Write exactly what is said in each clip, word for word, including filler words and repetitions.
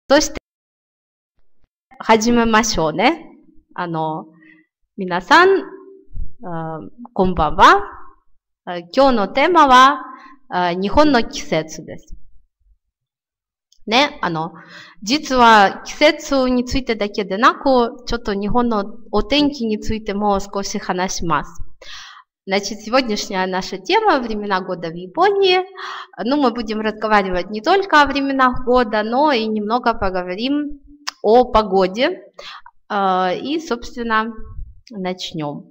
として始めましょうね。あの、皆さん、こんばんは。今日のテーマは、日本の季節です。ね、あの、実は季節についてだけでなく、ちょっто日本のお天気についても少し話します。Значит, сегодняшняя наша тема «Времена года в Японии». Ну, мы будем разговаривать не только о временах года, но и немного поговорим о погоде. И, собственно, начнем.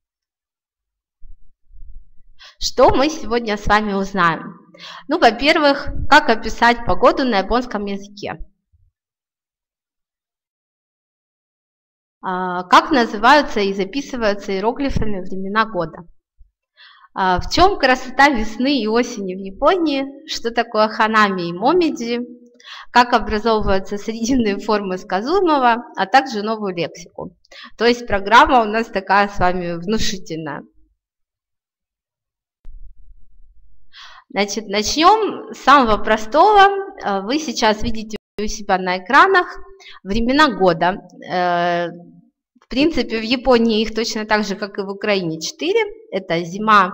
Что мы сегодня с вами узнаем? Ну, во-первых, как описать погоду на японском языке. Как называются и записываются иероглифами времена года. В чем красота весны и осени в Японии, что такое ханами и момиджи, как образовываются срединные формы сказуемого, а также новую лексику. То есть программа у нас такая с вами внушительная. Значит, начнем с самого простого. Вы сейчас видите у себя на экранах времена года. В принципе, в Японии их точно так же, как и в Украине, четыре. Это зима,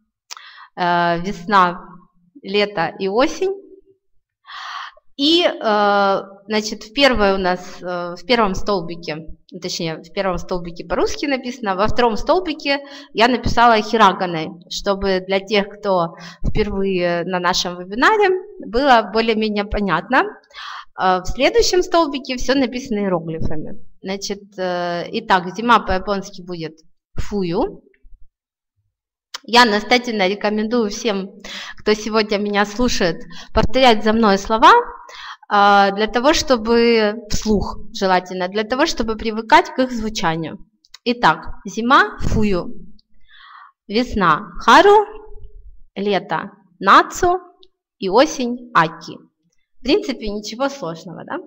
весна, лето и осень. И, значит, в первой у нас, в первом столбике, точнее, в первом столбике по-русски написано, во втором столбике я написала хираганой, чтобы для тех, кто впервые на нашем вебинаре, было более-менее понятно. В следующем столбике все написано иероглифами. Значит, итак, зима по-японски будет фую. Я настоятельно рекомендую всем, кто сегодня меня слушает, повторять за мной слова, для того, чтобы, вслух желательно, для того, чтобы привыкать к их звучанию. Итак, зима фую, весна хару, лето нацу и осень аки. В принципе, ничего сложного, да?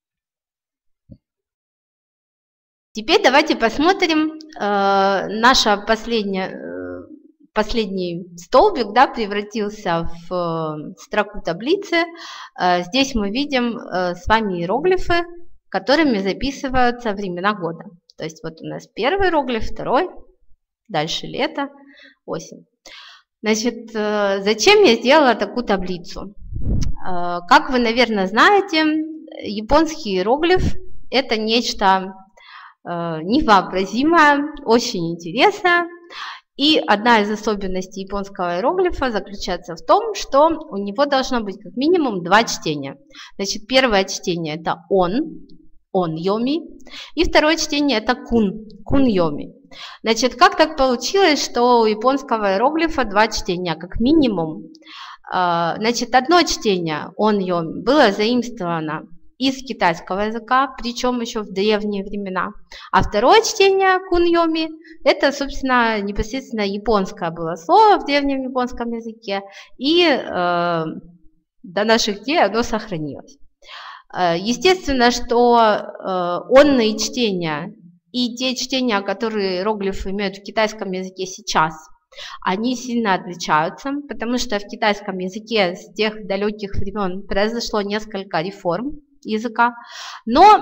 Теперь давайте посмотрим э, наша последняя, э, последний столбик, да, превратился в э, строку таблицы. Э, здесь мы видим э, с вами иероглифы, которыми записываются времена года. То есть вот у нас первый иероглиф, второй, дальше лето, осень. Значит, э, зачем я сделала такую таблицу? Как вы, наверное, знаете, японский иероглиф – это нечто невообразимое, очень интересное. И одна из особенностей японского иероглифа заключается в том, что у него должно быть как минимум два чтения. Значит, первое чтение – это он, он йоми, и второе чтение – это кун, кун йоми. Значит, как так получилось, что у японского иероглифа два чтения, как минимум? Значит, одно чтение, он йоми, было заимствовано из китайского языка, причем еще в древние времена. А второе чтение, кун йоми, это, собственно, непосредственно японское было слово в древнем японском языке, и э, до наших дней оно сохранилось. Естественно, что э, онные чтения и те чтения, которые иероглифы имеют в китайском языке сейчас, они сильно отличаются, потому что в китайском языке с тех далеких времен произошло несколько реформ языка, но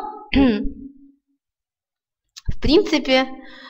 в принципе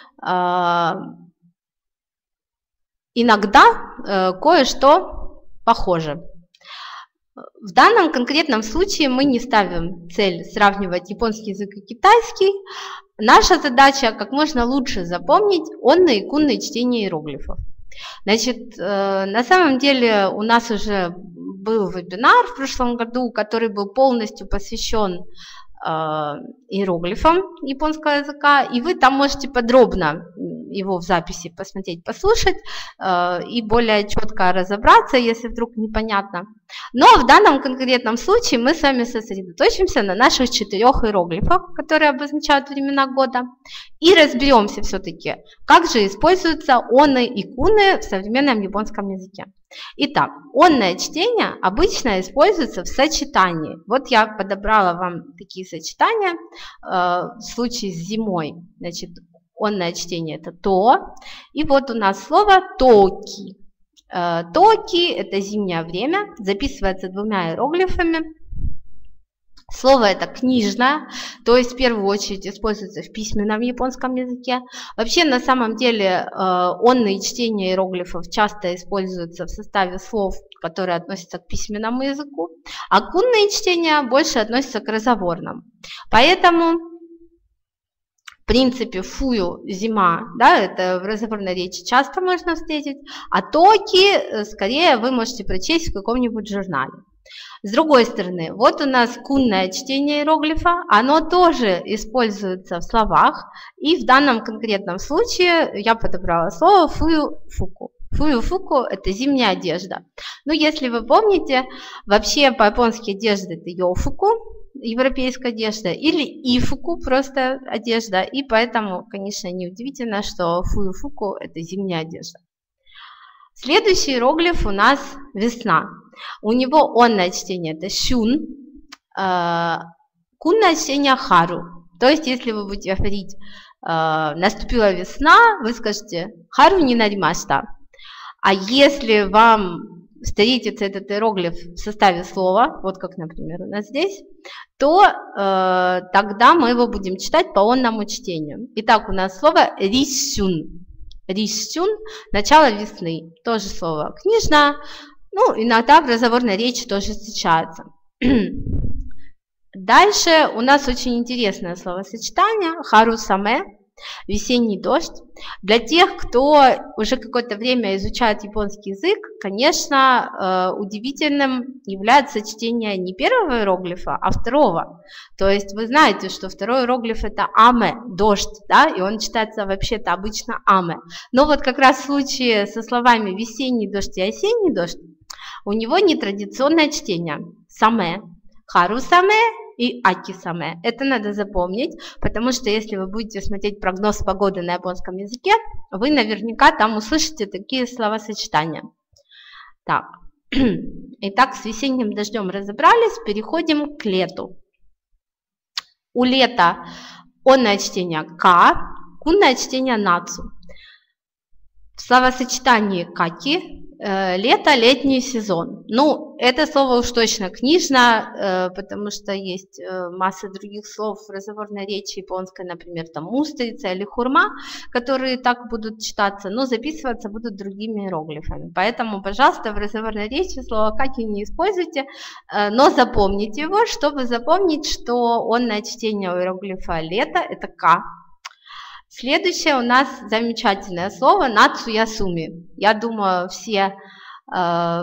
иногда кое-что похоже. В данном конкретном случае мы не ставим цель сравнивать японский язык и китайский. Наша задача как можно лучше запомнить онные и кунные чтения иероглифов. Значит, на самом деле у нас уже был вебинар в прошлом году, который был полностью посвящен иероглифам японского языка, и вы там можете подробно его в записи посмотреть, послушать и более четко разобраться, если вдруг непонятно. Но в данном конкретном случае мы с вами сосредоточимся на наших четырех иероглифах, которые обозначают времена года, и разберемся все-таки, как же используются онны и кунны в современном японском языке. Итак, онное чтение обычно используется в сочетании. Вот я подобрала вам такие сочетания. В случае с зимой, значит, онное чтение – это то. И вот у нас слово токи. Токи – это зимнее время, записывается двумя иероглифами. Слово это книжное, то есть в первую очередь используется в письменном японском языке. Вообще на самом деле э, онные чтения иероглифов часто используются в составе слов, которые относятся к письменному языку, а кунные чтения больше относятся к разговорному. Поэтому в принципе фую, зима, да, это в разговорной речи часто можно встретить, а токи скорее вы можете прочесть в каком-нибудь журнале. С другой стороны, вот у нас кунное чтение иероглифа, оно тоже используется в словах, и в данном конкретном случае я подобрала слово фую-фуку. Фую-фуку – это зимняя одежда. Ну, если вы помните, вообще по-японски одежда – это йофуку, европейская одежда, или ифуку, просто одежда, и поэтому, конечно, неудивительно, что фую-фуку – это зимняя одежда. Следующий иероглиф у нас весна. У него онное чтение это щун, э, кунное чтение хару. То есть, если вы будете говорить э, наступила весна, вы скажете хару ни наримашта. А если вам встретится этот иероглиф в составе слова, вот как, например, у нас здесь, то э, тогда мы его будем читать по онному чтению. Итак, у нас слово рисюн. Рисюн – начало весны. Тоже слово книжное. Ну, иногда в разговорной речи тоже встречается. Дальше у нас очень интересное словосочетание харусаме, весенний дождь. Для тех, кто уже какое-то время изучает японский язык, конечно, удивительным является чтение не первого иероглифа, а второго. То есть вы знаете, что второй иероглиф это аме, дождь, да, и он читается вообще-то обычно аме. Но вот как раз в случае со словами весенний дождь и осенний дождь, у него нетрадиционное чтение. Саме, харусаме и аки-саме. Это надо запомнить, потому что если вы будете смотреть прогноз погоды на японском языке, вы наверняка там услышите такие словосочетания. Так. Итак, с весенним дождем разобрались, переходим к лету. У лета онное чтение ка, кунное чтение нацу. В словосочетании каки э, лето, летний сезон. Ну, это слово уж точно книжное, э, потому что есть э, масса других слов в разговорной речи японской, например, там устрица или хурма, которые так будут читаться, но записываться будут другими иероглифами. Поэтому, пожалуйста, в разговорной речи слово каки не используйте, э, но запомните его, чтобы запомнить, что онное чтение у иероглифа лето это ка. Следующее у нас замечательное слово нацуясуми. Я думаю, все э,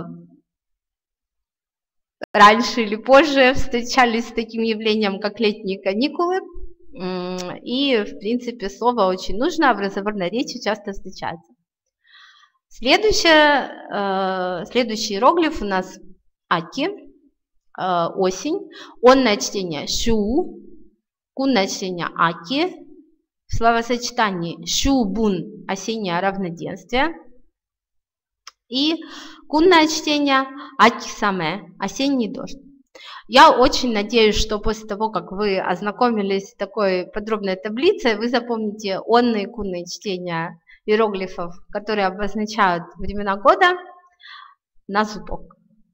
раньше или позже встречались с таким явлением, как летние каникулы. И, в принципе, слово очень нужно, а в разговорной речи часто встречается. Следующее, э, следующий иероглиф у нас аки, э, осень. Онное чтение шу, кунное чтение аки. В словосочетании щубун – осеннее равноденствие. И кунное чтение аки-саме – осенний дождь. Я очень надеюсь, что после того, как вы ознакомились с такой подробной таблицей, вы запомните онные и кунные чтения иероглифов, которые обозначают времена года, на зубок.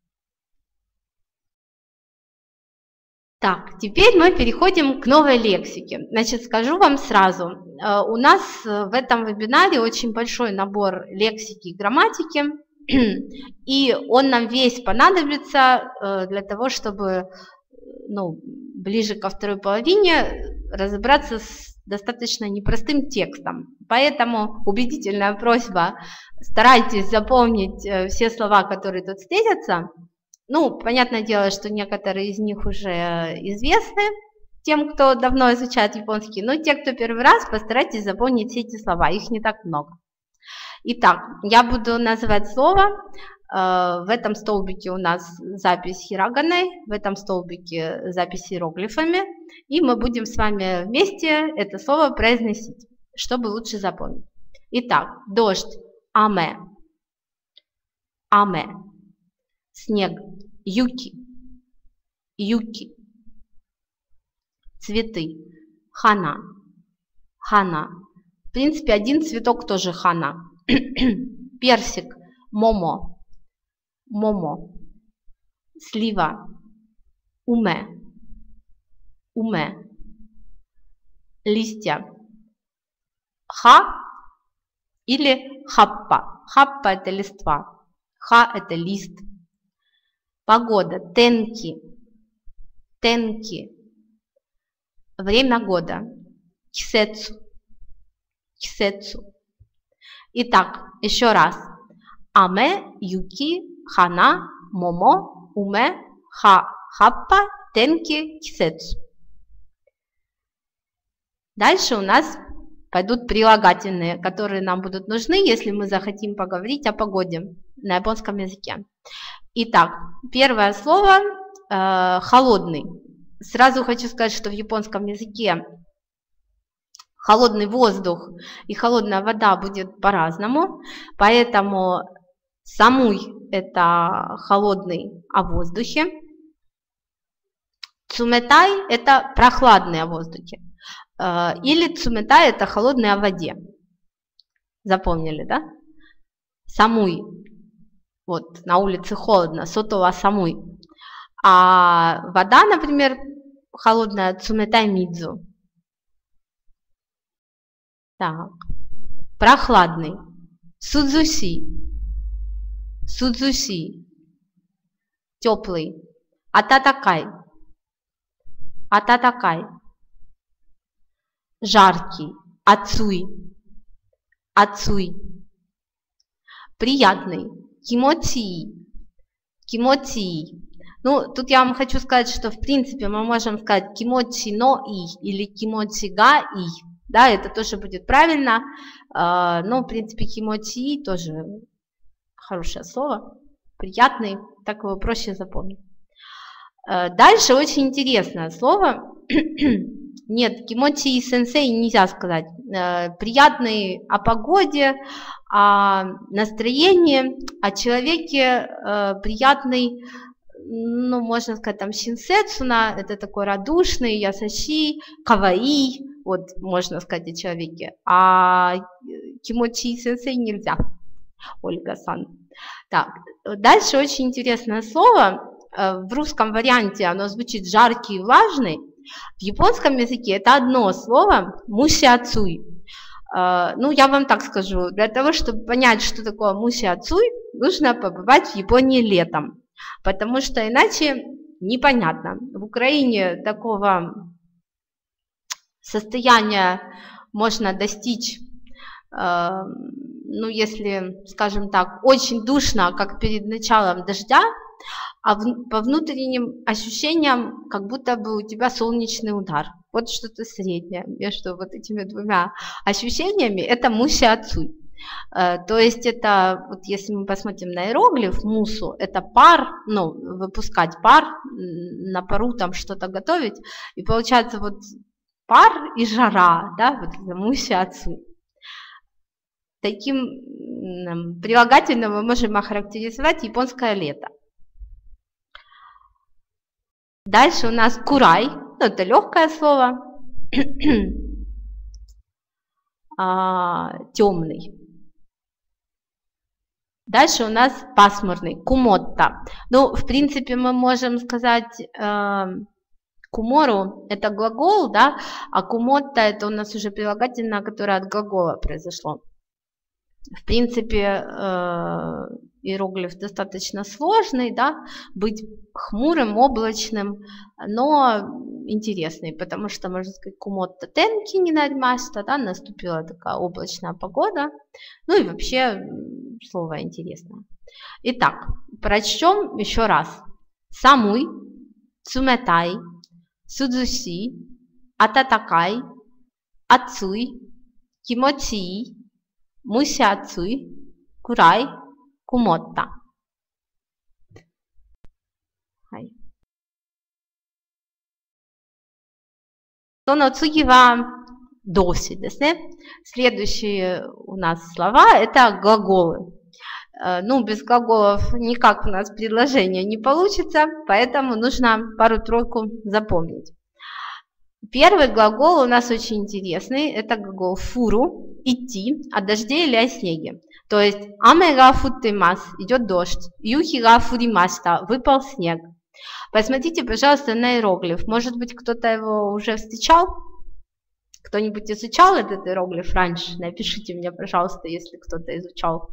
Так, теперь мы переходим к новой лексике. Значит, скажу вам сразу, у нас в этом вебинаре очень большой набор лексики и грамматики, и он нам весь понадобится для того, чтобы ну, ближе ко второй половине разобраться с достаточно непростым текстом. Поэтому убедительная просьба, старайтесь запомнить все слова, которые тут встретятся. Ну, понятное дело, что некоторые из них уже известны тем, кто давно изучает японский, но те, кто первый раз, постарайтесь запомнить все эти слова, их не так много. Итак, я буду называть слово, в этом столбике у нас запись хироганой, в этом столбике запись иероглифами, и мы будем с вами вместе это слово произносить, чтобы лучше запомнить. Итак, дождь, аме, аме. Снег, юки, юки. Цветы, хана, хана. В принципе, один цветок тоже хана. Персик, момо, момо. Слива, уме, уме. Листья. Ха или хаппа. Хаппа это листва. Ха это лист. Погода. Тенки. Тенки. Время года. Кисецу. Кисецу. Итак, еще раз. Аме, юки, хана, момо, уме, ха, хаппа, тенки, кисецу. Дальше у нас пойдут прилагательные, которые нам будут нужны, если мы захотим поговорить о погоде на японском языке. Итак, первое слово э, холодный. Сразу хочу сказать, что в японском языке холодный воздух и холодная вода будет по-разному, поэтому самуй это холодный о воздухе, цуметай это прохладный о воздухе, или цуметай это холодный о воде. Запомнили, да? Самуй. Вот на улице холодно, сотова самуй. А вода, например, холодная цуметай мидзу. Так. Прохладный. Судзуси. Судзуси. Теплый. Ататакай. Ататакай. Жаркий. Ацуй. Ацуй. Приятный. Кимоци. Кимоци. Ну, тут я вам хочу сказать, что в принципе мы можем сказать кимоци но и или кимоци га и. Да, это тоже будет правильно, но, в принципе, кимоци тоже хорошее слово, приятный, так его проще запомнить. Дальше очень интересное слово. Нет, кимоци сенсей нельзя сказать. Приятный о погоде, о настроении, о человеке, приятный, ну, можно сказать, там, шинсэцуна, это такой радушный, ясаши, каваи. Вот, можно сказать о человеке. А кимоци сенсей нельзя. Ольга-сан. Так, дальше очень интересное слово. В русском варианте оно звучит жаркий и влажный. В японском языке это одно слово мусиацуй. Ну, я вам так скажу. Для того, чтобы понять, что такое мусиацуй, нужно побывать в Японии летом. Потому что иначе непонятно. В Украине такого состояние можно достичь, э, ну, если, скажем так, очень душно, как перед началом дождя, а в, по внутренним ощущениям, как будто бы у тебя солнечный удар. Вот что-то среднее между вот этими двумя ощущениями, это мусиацуй. Э, то есть это, вот если мы посмотрим на иероглиф, мусу, это пар, ну, выпускать пар, на пару там что-то готовить, и получается вот пар и жара, да, вот это мусиацуй. Таким прилагательным мы можем охарактеризовать японское лето. Дальше у нас курай, ну, это легкое слово, а, темный. Дальше у нас пасмурный, кумотта. Ну, в принципе, мы можем сказать... Э, Кумору это глагол, да, а кумотта это у нас уже прилагательное, которое от глагола произошло. В принципе, э, иероглиф достаточно сложный, да, быть хмурым, облачным, но интересный, потому что, можно сказать, кумотта тенки не наримашта, да, наступила такая облачная погода, ну и вообще слово интересное. Итак, прочтем еще раз. Самуй, цуметай, судзуси, ататакай, ацуй, кимоци, мусиацуй, курай, кумотта. Следующие у нас слова это глаголы. Ну, без глаголов никак у нас предложение не получится, поэтому нужно пару-тройку запомнить. Первый глагол у нас очень интересный, это глагол фуру, идти, о дожде или о снеге. То есть аме га футтэмас, идет дождь, юхи га фуримашта, выпал снег, Посмотрите, пожалуйста, на иероглиф. Может быть, кто-то его уже встречал? Кто-нибудь изучал этот иероглиф раньше? Напишите мне, пожалуйста, если кто-то изучал.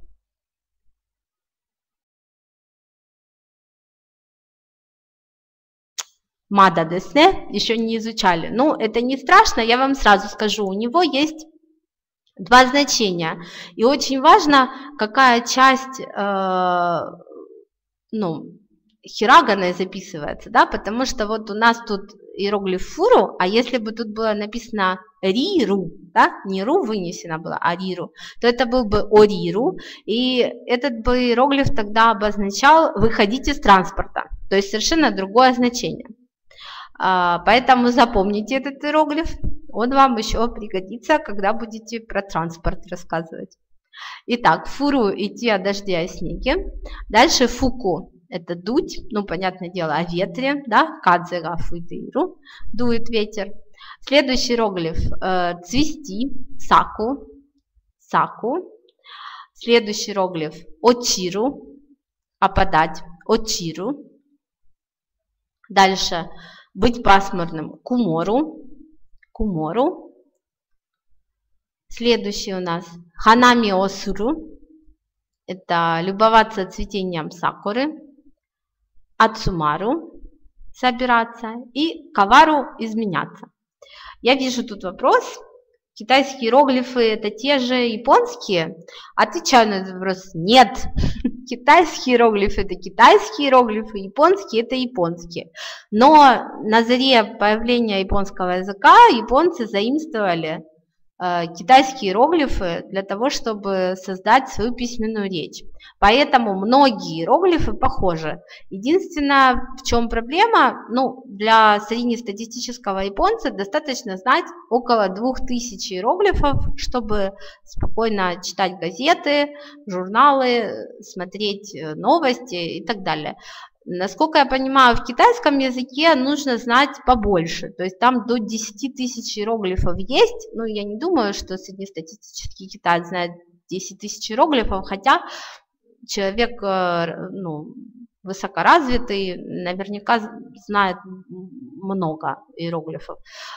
Мада десне, еще не изучали. Ну, это не страшно, я вам сразу скажу. У него есть два значения. И очень важно, какая часть, э, ну, хирагана записывается, да, потому что вот у нас тут иероглиф фуру, а если бы тут было написано риру, да, не ру вынесено было, а риру, то это был бы ориру, и этот бы иероглиф тогда обозначал выходить из транспорта, то есть совершенно другое значение. А, поэтому запомните этот иероглиф, он вам еще пригодится, когда будете про транспорт рассказывать. Итак, фуру идти о дожде, о снеге. Дальше фуку. Это дуть, ну, понятное дело, о ветре, да, кадзера фуидыру, дует ветер. Следующий иероглиф э, цвести, саку, саку. Следующий иероглиф очиру, опадать, очиру. Дальше быть пасмурным, кумору, кумору. Следующий у нас ханами осуру, это любоваться цветением сакуры. Ацумару, собираться, и кавару, изменяться. Я вижу тут вопрос. Китайские иероглифы это те же японские? Отвечаю на этот вопрос. Нет. Китайские иероглифы это китайские иероглифы, японские это японские. Но на заре появления японского языка японцы заимствовали э, китайские иероглифы для того, чтобы создать свою письменную речь. Поэтому многие иероглифы похожи. Единственное, в чем проблема, ну, для среднестатистического японца достаточно знать около двух тысяч иероглифов, чтобы спокойно читать газеты, журналы, смотреть новости и так далее. Насколько я понимаю, в китайском языке нужно знать побольше, то есть там до десяти тысяч иероглифов есть, ну, я не думаю, что среднестатистический китаец знает десять тысяч иероглифов, хотя человек, ну, высокоразвитый, наверняка знает много иероглифов.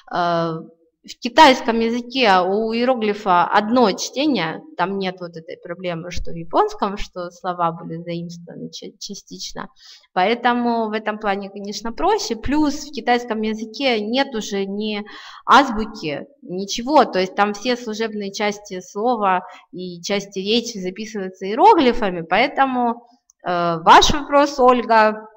В китайском языке у иероглифа одно чтение, там нет вот этой проблемы, что в японском, что слова были заимствованы частично. Поэтому в этом плане, конечно, проще. Плюс в китайском языке нет уже ни азбуки, ничего. То есть там все служебные части слова и части речи записываются иероглифами. Поэтому э, ваш вопрос, Ольга,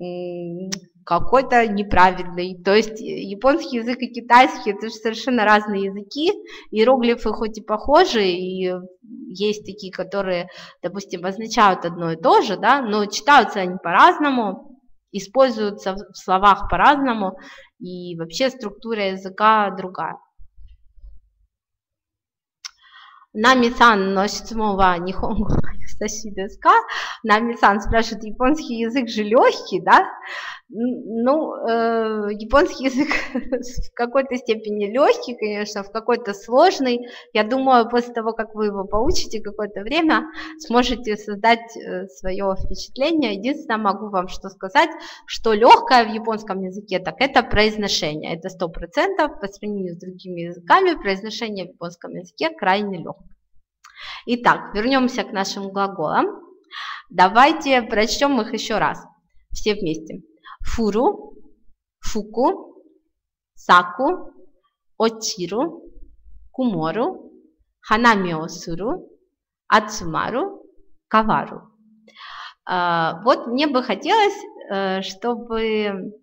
какой-то неправильный. То есть японский язык и китайский это же совершенно разные языки. Иероглифы хоть и похожи, и есть такие, которые, допустим, означают одно и то же, да, но читаются они по-разному, используются в словах по-разному, и вообще структура языка другая. Нами-сан носит мова нихонгу сашидеска. Нами-сан спрашивает, японский язык же легкий, да? Ну, э, японский язык в какой-то степени легкий, конечно, в какой-то сложный. Я думаю, после того, как вы его поучите какое-то время, сможете создать э, свое впечатление. Единственное, могу вам что сказать, что легкое в японском языке, так это произношение. Это сто процентов по сравнению с другими языками, произношение в японском языке крайне легкое. Итак, вернемся к нашим глаголам. Давайте прочтем их еще раз, все вместе. Фуру, фуку, саку, очиру, кумору, ханами о суру, ацумару, кавару. Вот мне бы хотелось, чтобы...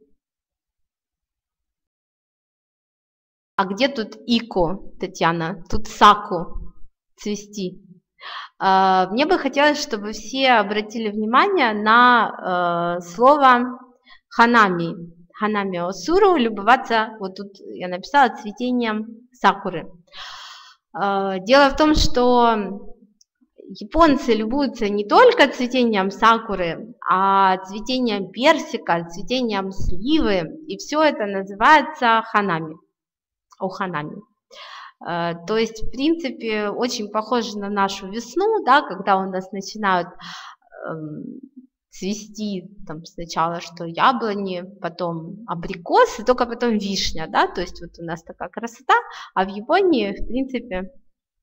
А где тут ико, Татьяна? Тут саку, цвести. Мне бы хотелось, чтобы все обратили внимание на э, слово ханами. Ханами осуру, любоваться, вот тут я написала, цветением сакуры. Э, дело в том, что японцы любуются не только цветением сакуры, а цветением персика, цветением сливы, и все это называется ханами, о ханами. То есть, в принципе, очень похоже на нашу весну, да, когда у нас начинают свести там сначала, что яблони, потом абрикос, и только потом вишня, да, то есть вот у нас такая красота, а в Японии, в принципе,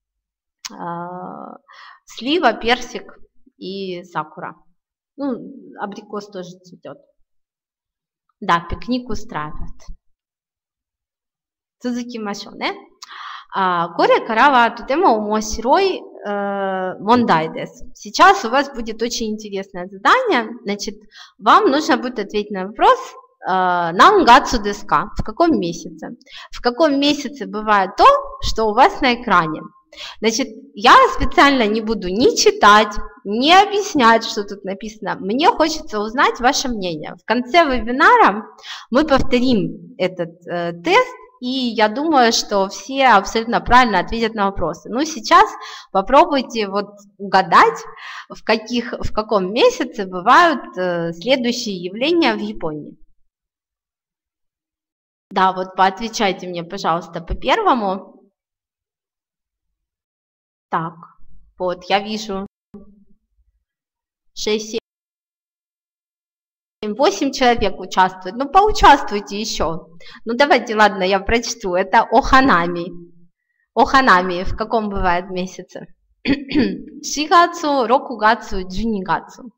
слива, персик и сакура. Ну, абрикос тоже цветет. Да, пикник устраивает. Цузуки-машо, не? あこれからはとても面白い問題です。Сейчас у вас будет очень интересное задание. Значит, вам нужно будет ответить на вопрос «Нангацу desu ka?» В каком месяце? В каком месяце бывает то, что у вас на экране? Значит, я специально не буду ни читать, ни объяснять, что тут написано. Мне хочется узнать ваше мнение. В конце вебинара мы повторим этот э, тест, и я думаю, что все абсолютно правильно ответят на вопросы. Ну, сейчас попробуйте вот угадать, в, каких, в каком месяце бывают э, следующие явления в Японии. Да, вот поотвечайте мне, пожалуйста, по первому. Так, вот, я вижу шесть, семь, восемь человек участвуют. Ну, поучаствуйте еще. Ну, давайте, ладно, я прочту. Это Оханами. Оханами в каком бывает месяце? шигацу, рокугацу, джунигацу.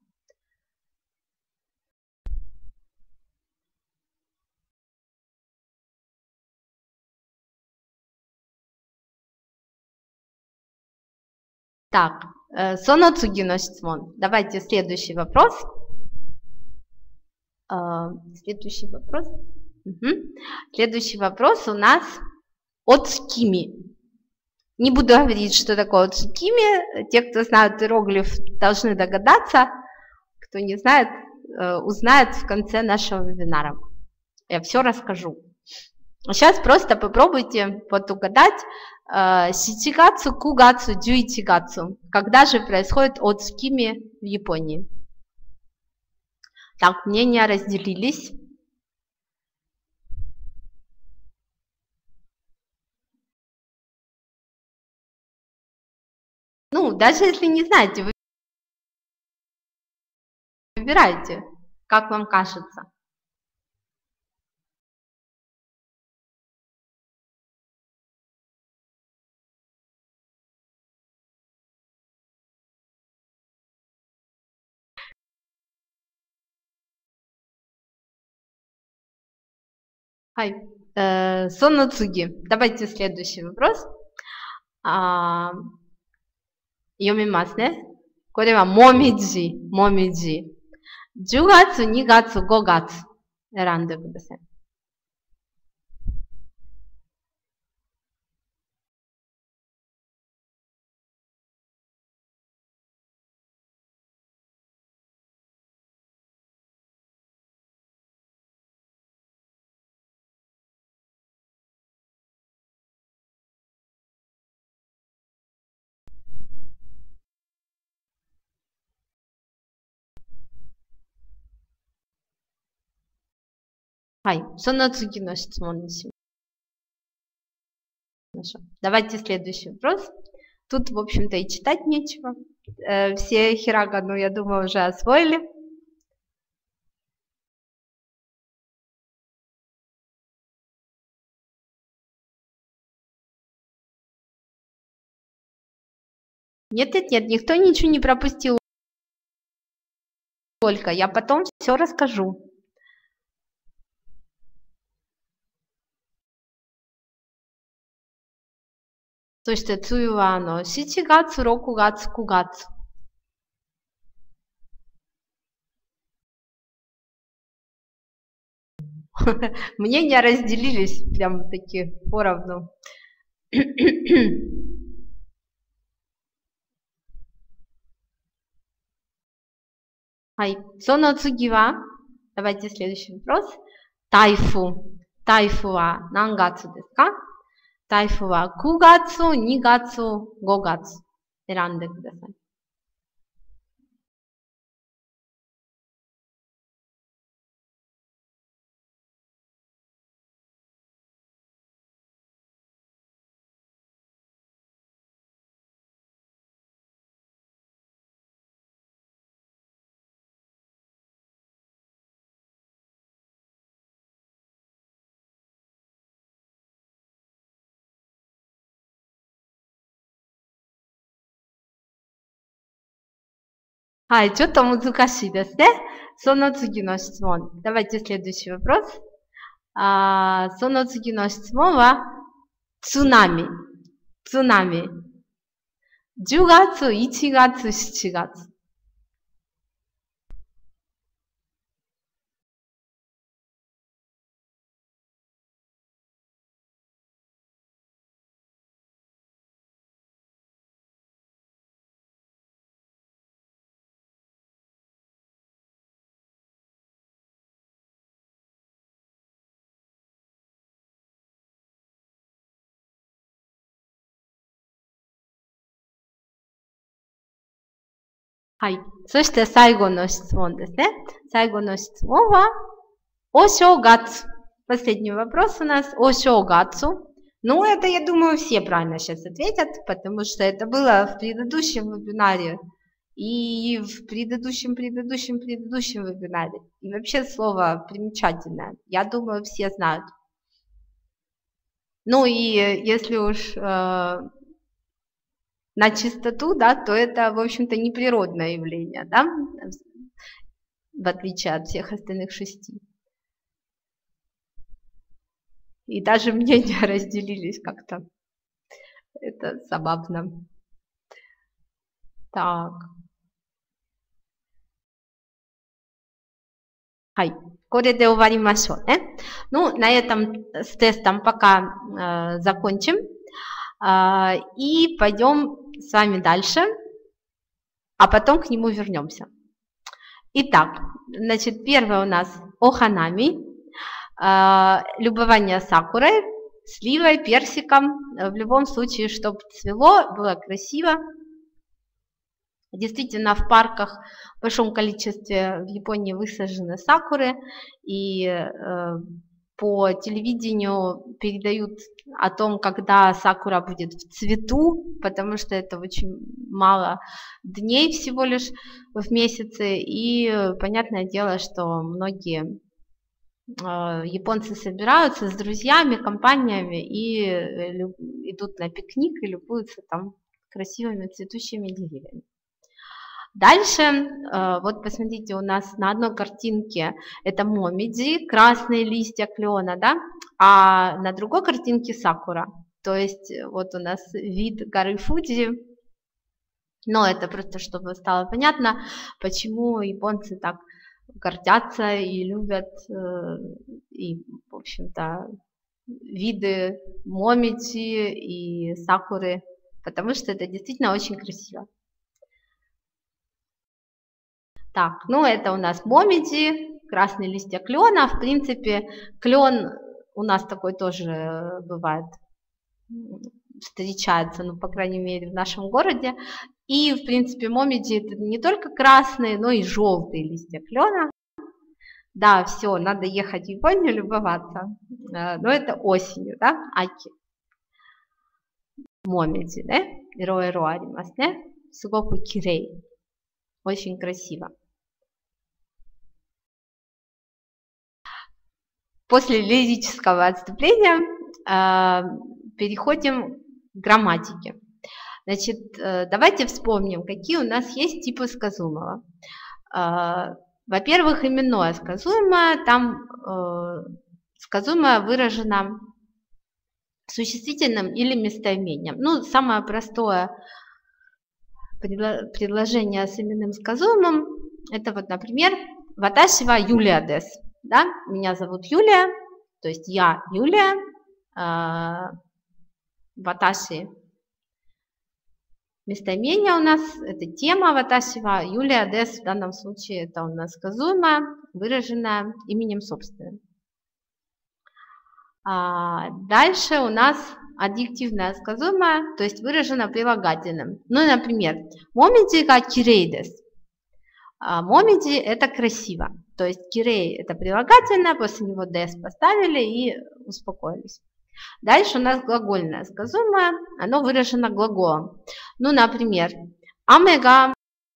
Так, соноцуги no shitsumon. Давайте следующий вопрос. Следующий вопрос. Угу. Следующий вопрос у нас от Цукими. Не буду говорить, что такое от Цукими. Те, кто знают иероглиф, должны догадаться. Кто не знает, узнает в конце нашего вебинара. Я все расскажу. Сейчас просто попробуйте вот угадать сичигацу, кугацу, дзюичигацу. Когда же происходит от Цукими в Японии? Так, мнения разделились. Ну, даже если не знаете, вы выбирайте, как вам кажется. Хай, э, Соноцуги. Давайте следующий вопрос. А, Йомимасу, не? これはもみじ、もみじ。じゅうがつ、にがつ、ごがつ選んでください。はい、その次の質問にしましょう。Давайте следующий вопрос. Тут, в общем-то, и читать нечего. Э, все хирагану, я думаю, уже освоили. Нет, нет, нет, никто ничего не пропустил. Только я потом все расскажу. То есть, цуювано, шичигацу, рокугацу, кугацу. Мнения разделились прям таки поровну. Хай, соно цугива. Давайте следующий вопрос. Тайфу. Тайфу ва нангацу desu ka? Тайфу ва кугацу, нигацу, гогацу. 選んでください。 はい、ちょっと難しいですね。その次の質問。Давайте следующий вопрос. あその次の質問は、津波。津波。じゅうがつ、いちがつ、しちがつ。はい。そして最後の質問ですね。最後の質問は、お正月. Последний вопрос у нас о шоугацу. Ну, это, я думаю, все правильно сейчас ответят, потому что это было в предыдущем вебинаре и в предыдущем, предыдущем, предыдущем вебинаре. И вообще слово примечательное. Я думаю, все знают. Ну и если уж э, на чистоту, да, то это, в общем-то, неприродное явление, да, в отличие от всех остальных шести. И даже мнения разделились как-то. Это забавно. Так. Хай. これで終わりましょうね. Ну, на этом с тестом пока э, закончим. Э, и пойдем с вами дальше, а потом к нему вернемся. Итак, значит, первое у нас о ханами. Э, любование сакурой, сливой, персиком. В любом случае, чтобы цвело, было красиво. Действительно, в парках в большом количестве в Японии высажены сакуры, и э, по телевидению передают о том, когда сакура будет в цвету, потому что это очень мало дней всего лишь в месяце, и понятное дело, что многие э, японцы собираются с друзьями, компаниями и э, идут на пикник и любуются там красивыми цветущими деревьями. Дальше, вот посмотрите, у нас на одной картинке это момидзи, красные листья клена, да, а на другой картинке сакура. То есть вот у нас вид горы Фудзи, но это просто чтобы стало понятно, почему японцы так гордятся и любят, и, в общем-то, виды момидзи и сакуры, потому что это действительно очень красиво. Так, ну это у нас момидзи, красные листья клена. В принципе, клен у нас такой тоже бывает, встречается, ну, по крайней мере, в нашем городе. И, в принципе, момидзи это не только красные, но и желтые листья клена. Да, все, надо ехать в Японию любоваться. Но это осенью, да, аки. Момидзи, да? Иро-иро аримасу, да? Сугоку кирей. Очень красиво. После лирического отступления э, переходим к грамматике. Значит, э, давайте вспомним, какие у нас есть типы сказуемого. Э, Во-первых, именное сказуемое. Там э, сказуемое выражено существительным или местоимением. Ну, самое простое предложение с именным сказуемым — это вот, например, «Ваташи ва Юлия дес». Да? Меня зовут Юлия, то есть я Юлия, э, ваташи. Местоимение у нас — это тема ваташи ва Юлия дес, в данном случае это у нас сказуемое, выраженное именем собственным. А дальше у нас адъективное сказуемое, то есть выражено прилагательным. Ну, например, момидзи га кирей дес. Момидзи — это красиво. То есть кирей — это прилагательное, после него дес поставили и успокоились. Дальше у нас глагольное сказуемое, оно выражено глаголом. Ну, например, амега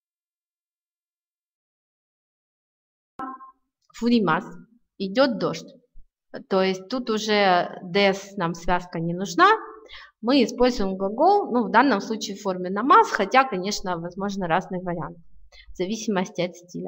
фуримас, идет дождь. То есть тут уже дес нам связка не нужна. Мы используем глагол, ну, в данном случае в форме намаз, хотя, конечно, возможно разные варианты. в зависимости от стиля.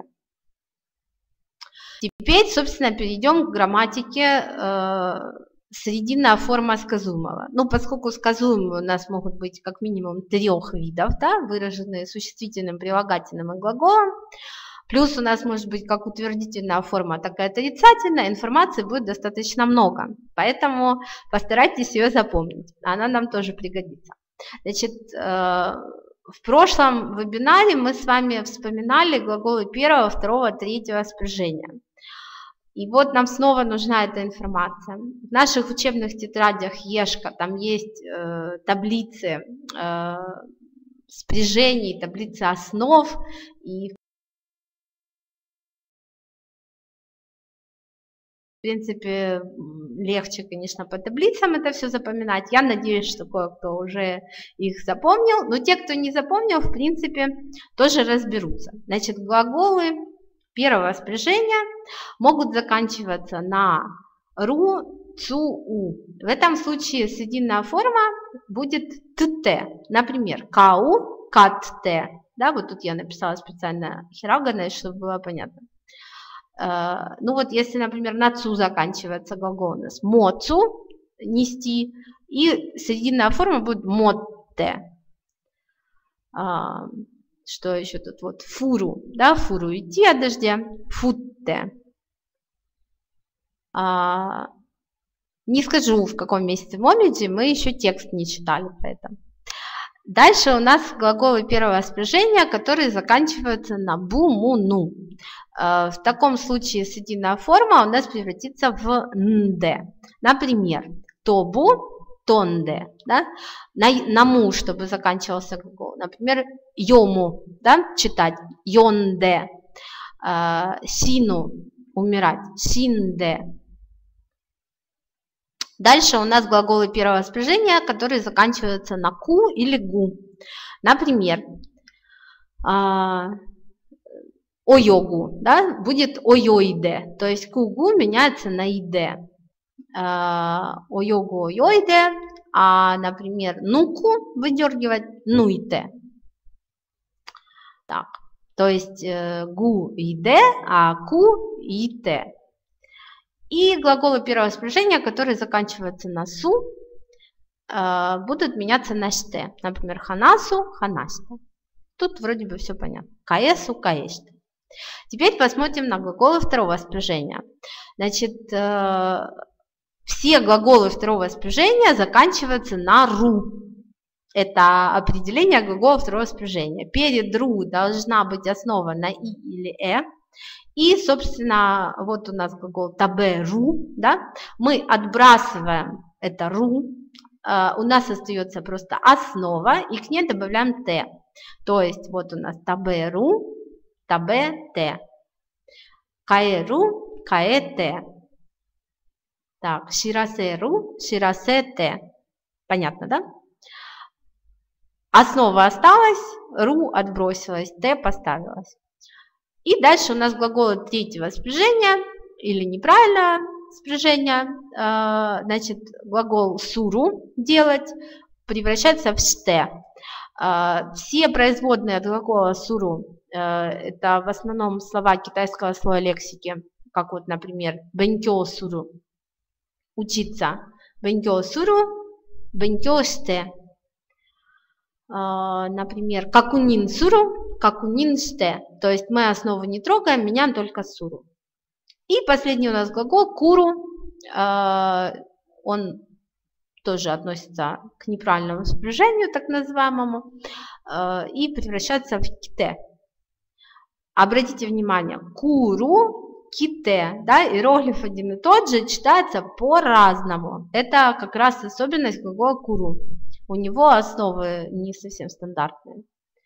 Теперь, собственно, перейдем к грамматике э, срединная форма сказуемого. Ну, поскольку сказуемые у нас могут быть как минимум трех видов, да, выраженные существительным, прилагательным и глаголом, плюс у нас может быть как утвердительная форма, так и отрицательная, информации будет достаточно много, поэтому постарайтесь ее запомнить, она нам тоже пригодится. Значит, э, в прошлом вебинаре мы с вами вспоминали глаголы первого, второго, третьего спряжения. И вот нам снова нужна эта информация. В наших учебных тетрадях Ешка там есть э, таблицы э, спряжений, таблицы основ. И в принципе легче, конечно, по таблицам это все запоминать. Я надеюсь, что кое-кто уже их запомнил. Но те, кто не запомнил, в принципе, тоже разберутся. Значит, глаголы первого спряжения могут заканчиваться на ру, цу, у. В этом случае срединная форма будет тт. Например, кау, катте. Да, вот тут я написала специально хироганой, чтобы было понятно. Uh, ну вот если, например, на цу заканчивается глагол у нас моцу, нести, и срединная форма будет мотте. Uh, что еще тут? Вот фуру, да, фуру идти от дождя, футте. Uh, не скажу, в каком месте в момеди, мы еще текст не читали про это. Дальше у нас глаголы первого спряжения, которые заканчиваются на бу, му, ну. В таком случае срединная форма у нас превратится в нде. Например, тобу, тонде. Да? На, на му, чтобы заканчивался глагол. Например, йому, да? Читать, йонде. Сину, умирать, синде. Дальше у нас глаголы первого спряжения, которые заканчиваются на ку или гу. Например, ойогу, да, будет ойоиде, то есть кугу меняется на иде. Ойогу, ойоиде, а, например, нуку выдергивать нуите. Так, то есть гу иде, а ку ите. И глаголы первого спряжения, которые заканчиваются на су, будут меняться на ште. Например, ханасу, ханаште. Тут вроде бы все понятно. Каесу, каеште. Теперь посмотрим на глаголы второго спряжения. Значит, все глаголы второго спряжения заканчиваются на ру. Это определение глагола второго спряжения. Перед ру должна быть основа на и или э. И, собственно, вот у нас глагол таберу, да, мы отбрасываем это ру, э, у нас остается просто основа, и к ней добавляем т. То есть вот у нас таберу, табе-те, каеру, каэ-те. Так, ширасеру, ширасе-те. Понятно, да? Основа осталась, ру отбросилась, т поставилась. И дальше у нас глаголы третьего спряжения, или неправильное спряжение, значит, глагол суру делать превращается в ште. Все производные от глагола суру, это в основном слова китайского слоя лексики, как вот, например, бэнкё суру, учиться, бэнкё суру, бэнкё ште. Например, какунин суру, какунин ште. То есть мы основу не трогаем, меняем только суру. И последний у нас глагол куру. Он тоже относится к неправильному спряжению, так называемому, и превращается в ките. Обратите внимание, куру, ките, да, иероглиф один и тот же, читается по-разному. Это как раз особенность глагола куру. У него основы не совсем стандартные.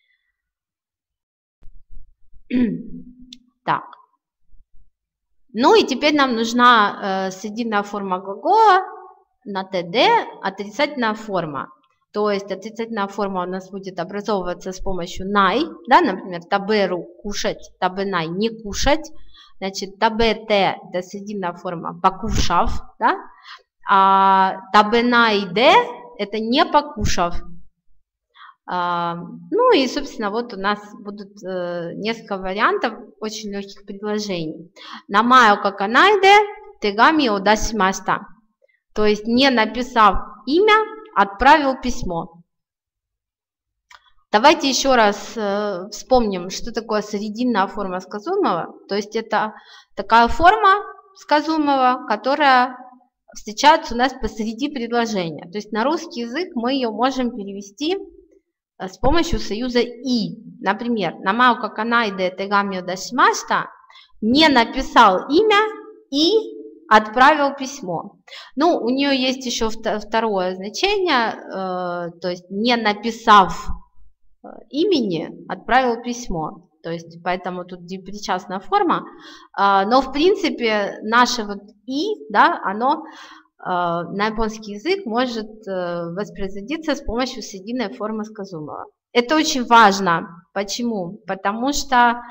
Так. Ну и теперь нам нужна э, срединная форма глагола на тд, отрицательная форма. То есть отрицательная форма у нас будет образовываться с помощью най, да, например, таберу кушать, табенай не кушать. Значит, табете это срединная форма покушав, да, а табенайде это не покушав. Ну и, собственно, вот у нас будут несколько вариантов очень легких предложений. Намаю каканайде тегами одасимашта. То есть, не написав имя, отправил письмо. Давайте еще раз э, вспомним, что такое срединная форма сказуемого. То есть это такая форма сказуемого, которая встречается у нас посреди предложения. То есть на русский язык мы ее можем перевести э, с помощью союза «и». Например, намаю каканайде тегами одасимашта, не написал имя и отправил письмо. Ну, у нее есть еще второе значение, э, то есть не написав имени, отправил письмо. То есть, поэтому тут причастная форма. Но, в принципе, наше вот «и», да, оно на японский язык может воспроизводиться с помощью срединной формы сказуемого. Это очень важно. Почему? Потому что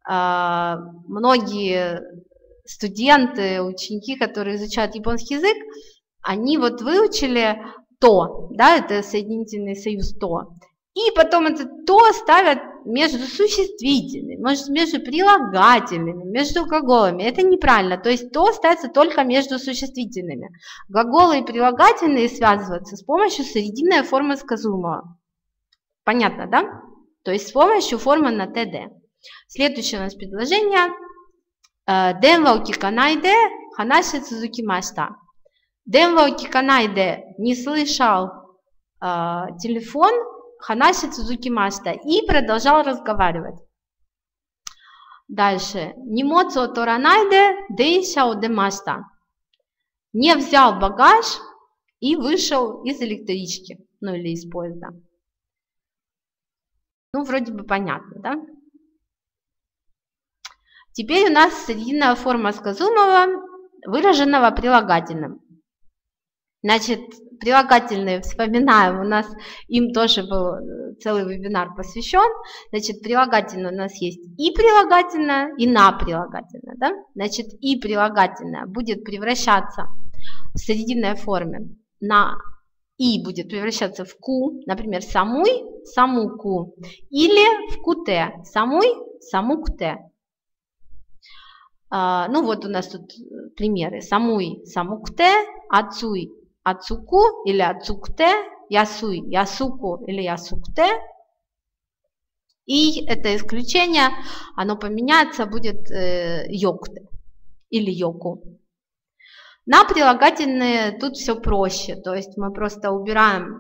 многие студенты, ученики, которые изучают японский язык, они вот выучили «то», да, это соединительный союз «то». И потом это «то» ставят между существительными, может, между прилагательными, между глаголами. Это неправильно. То есть «то» ставится только между существительными. Глаголы и прилагательные связываются с помощью срединной формы сказуемого. Понятно, да? То есть с помощью формы на ТД. Следующее у нас предложение. Денва укиканайде ханаши цузукимашта. Денва укиканайде не слышал э, телефон, ханаши цузукимашта, и продолжал разговаривать. Дальше. Нимоцу торанайде дейша одемашта. Не взял багаж и вышел из электрички, ну или из поезда. Ну, вроде бы понятно, да? Теперь у нас срединная форма сказуемого, выраженного прилагательным. Значит, прилагательные, вспоминаем, у нас им тоже был целый вебинар посвящен. Значит, прилагательное у нас есть и прилагательное, и на прилагательное. Да? Значит, и прилагательное будет превращаться в срединной форме на и будет превращаться в ку, например, самуй, самуку, или в куте, самуй, самукте. А, ну вот у нас тут примеры. Самуй, самукте, ацуй, ацуку или ацукте, ясуй, ясуку или ясукте. И это исключение, оно поменяется, будет э, йокте или йоку. На прилагательные тут все проще, то есть мы просто убираем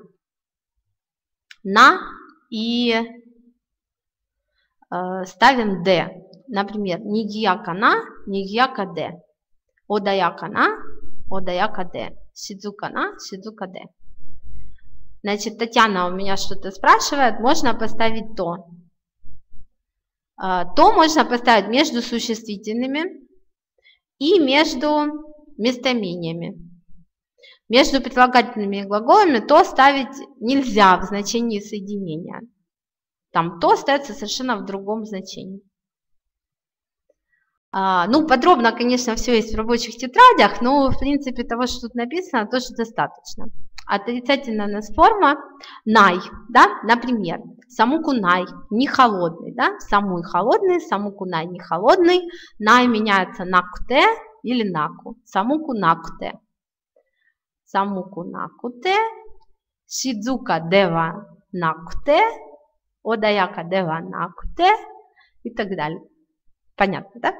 на и э, ставим д. Например, нигияка на, нигияка де. Одаяка на, одаяка де. Сидзука на, сидзука де. Значит, Татьяна у меня что-то спрашивает, можно поставить то. То можно поставить между существительными и между местоимениями. Между прилагательными глаголами то ставить нельзя в значении соединения. Там то ставится совершенно в другом значении. А, ну, подробно, конечно, все есть в рабочих тетрадях, но, в принципе, того, что тут написано, тоже достаточно. Отрицательная у нас форма най, да, например, самуку най, не холодный, да, самуй холодный, самуку най не холодный, най меняется на куте или наку, самуку накуте, самуку накуте, шидзука дева накуте, одаяка дева накуте и так далее. Понятно, да?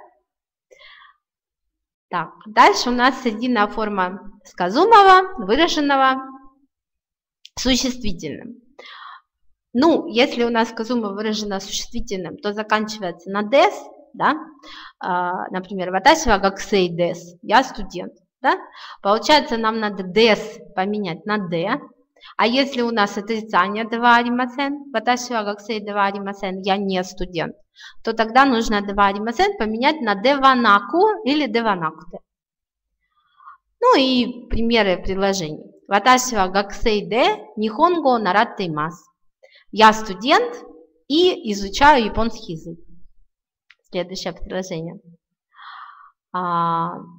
Так, дальше у нас срединная форма сказуемого, выраженного существительным. Ну, если у нас сказуемое выражено существительным, то заканчивается на дес, да? А, например, ваташи ва гаксей дес, я студент, да? Получается, нам надо дес поменять на д. А если у нас отрицание дева аримасен, ваташи ва гаксей дева аримасен, я не студент, то тогда нужно дева аримасен поменять на деванаку или деванакуте. Ну и примеры предложений. Ваташи ва гаксей де нихонго наратте имасу. Я студент и изучаю японский язык. Следующее предложение.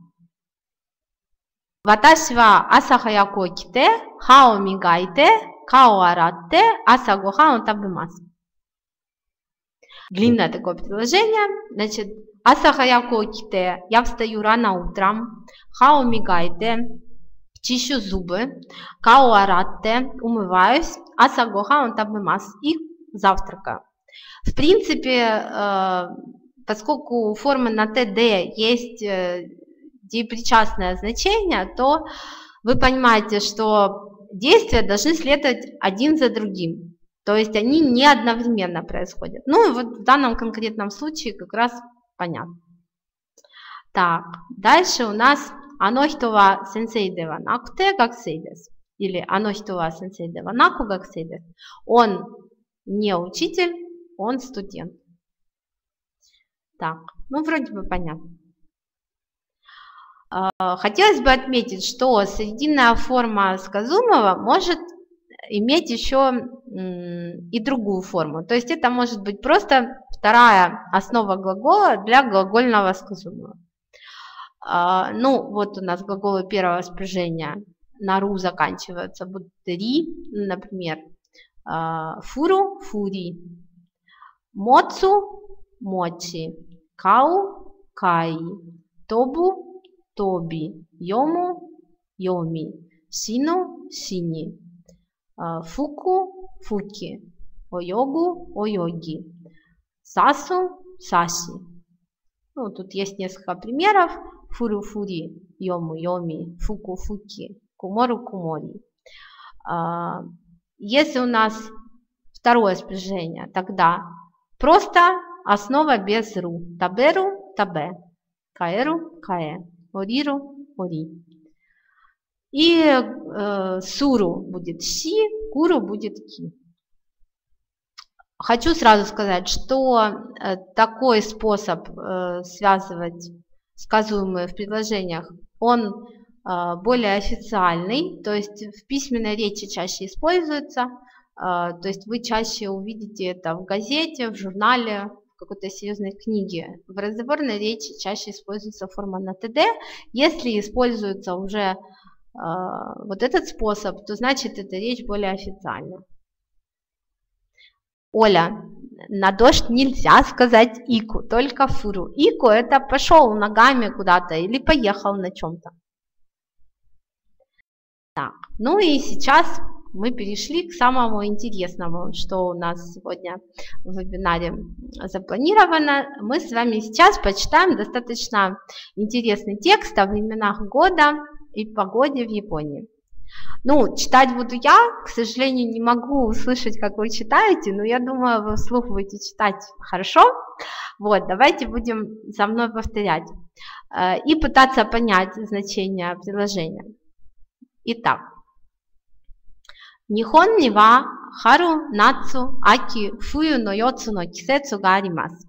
Ваташи ва аса хаяку ките, хао мигайте, као аратте аса гохан табимасу. Длинное такое предложение. Значит, аса хаяко ките, я встаю рано утром, хао мигайте, чищу зубы, као аратте, умываюсь, аса гохан табимасу и завтракаю. В принципе, поскольку у формы на ТД есть деепричастное значение, то вы понимаете, что действия должны следовать один за другим. То есть они не одновременно происходят. Ну и вот в данном конкретном случае как раз понятно. Так, дальше у нас анохитова сенсей де ванакуте как сейдес. Или анохитова сенсей де ванаку как сейдес. Он не учитель, он студент. Так, ну вроде бы понятно. Хотелось бы отметить, что срединная форма сказуемого может иметь еще и другую форму. То есть это может быть просто вторая основа глагола для глагольного сказуемого. Ну, вот у нас глаголы первого спряжения на ру заканчиваются, будут ри, например, фуру, фури, моцу, мочи, кау, каи, тобу, тоби, йому, йоми, сину, сини, фуку, фуки, ойогу, ойоги, сасу, саси. Ну, тут есть несколько примеров. Фуру, фури, йому, йоми, фуку, фуки, кумору, кумори. Если у нас второе спряжение, тогда просто основа без ру. Таберу, табе, каэру, каэ, ориру, ори. И э, суру будет си, куру будет ки. Хочу сразу сказать, что э, такой способ э, связывать сказуемые в предложениях, он э, более официальный, то есть в письменной речи чаще используется, э, то есть вы чаще увидите это в газете, в журнале, в какой-то серьезной книге. В разговорной речи чаще используется форма на ТД. Если используется уже вот этот способ, то значит эта речь более официальна. Оля, на дождь нельзя сказать ику, только фуру. Ику это пошел ногами куда-то или поехал на чем-то. Так, ну и сейчас мы перешли к самому интересному, что у нас сегодня в вебинаре запланировано. Мы с вами сейчас почитаем достаточно интересный текст о временах года и погоде в Японии. Ну, читать буду я, к сожалению, не могу услышать, как вы читаете, но я думаю, вы вслух будете читать хорошо. Вот, давайте будем за мной повторять э, и пытаться понять значение предложения. Итак, Нихон ни ва хару, нацу, аки, фую но йоцу но кисецу га аримасу.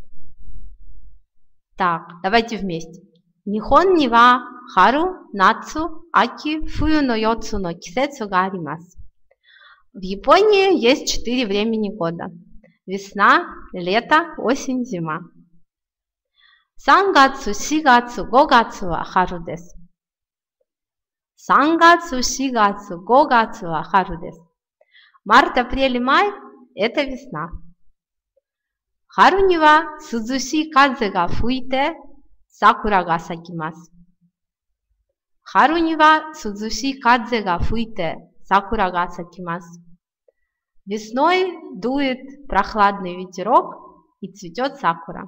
Так, давайте вместе. Нихон ни ва хару, нацу, аки, фую но йоцу но кисецу га аримасу. В Японии есть четыре времени года. Весна, лето, осень, зима. Сангацу, сигацу, гогацу ва хару десу. Сангацу, сигацу, гогацу ва хару десу. Март, апрель и май – это весна. Хару ни ва судзуси казе га фуите, сакура га сакимасу. Хару ни ва судзуси казе га фуите, сакура га сакимасу. Весной дует прохладный ветерок и цветет сакура.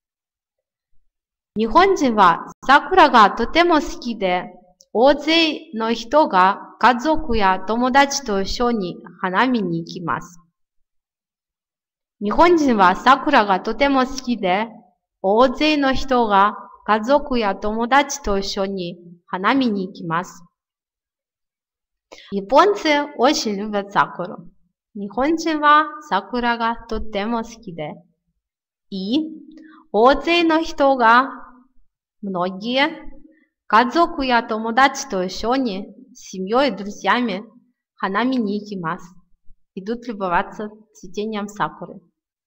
Нихонджин ва сакура га тотемо суки де, оозей но хито га кадзоку я томодачи то ишшо ни ханами ни икимасу. Нихонджин ва сакура га тотемо суки де, оозей но хито га кадзоку я томодачи то ишшо ни ханами ни икимасу. Японцы очень любят сакуру. Нихонджин ва сакура га тотемо суки де. И оозей но хито га, многие, кадзоку я томодачи то ишшо ни, с семьей и друзьями, ханами ни икимасу, идут любоваться цветением сакуры.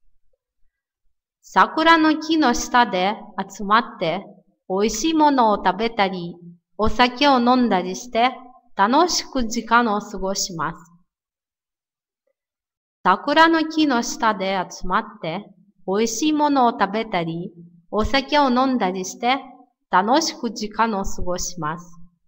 Сакура но ки но шита де ацуматте, оишii mono o tabetari, osake o nondaри shite, таношику жикан о сугошимасу. 桜の木の下で集まって、美味しいものを食べたり、お酒を飲んだりして、楽しく時間を過ごします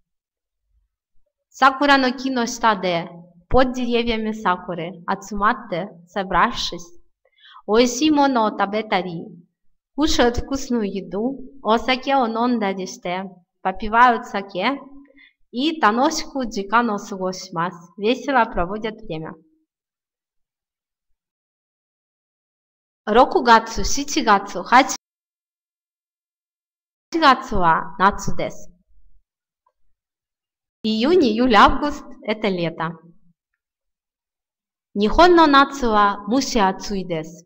。Сакура на кино стаде, под деревьями сакуры, ацуматте, собравшись, ойси моно табетари, кушают вкусную еду, осаке онондариште, попивают саке и таношку джикано сугошимас, весело проводят время. Рокугацу, шичигацу, хачигацу ва нацу десу. Июнь, июль, август – это лето. Нихон но нацу ва муши ацуй десу.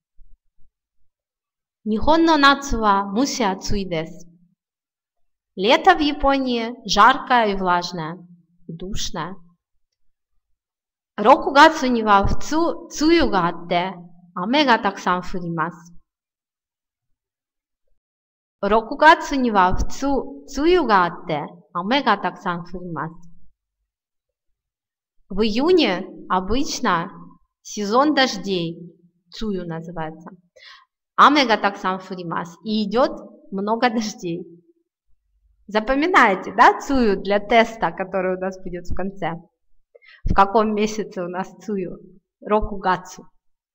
Нихон но нацу ва муши ацуй десу. Лето в Японии жаркое и влажное, и душное. Рокугацу ни ва цу, цую га атте, аме га таксан фуримасу. Рокугацу ни ва цу, цую га атте, аме га таксан фуримасу. В июне обычно сезон дождей, цую называется, аме га таксан фуримасу, и идет много дождей. Запоминаете, да, цую для теста, который у нас будет в конце? В каком месяце у нас цую? Рокугацу.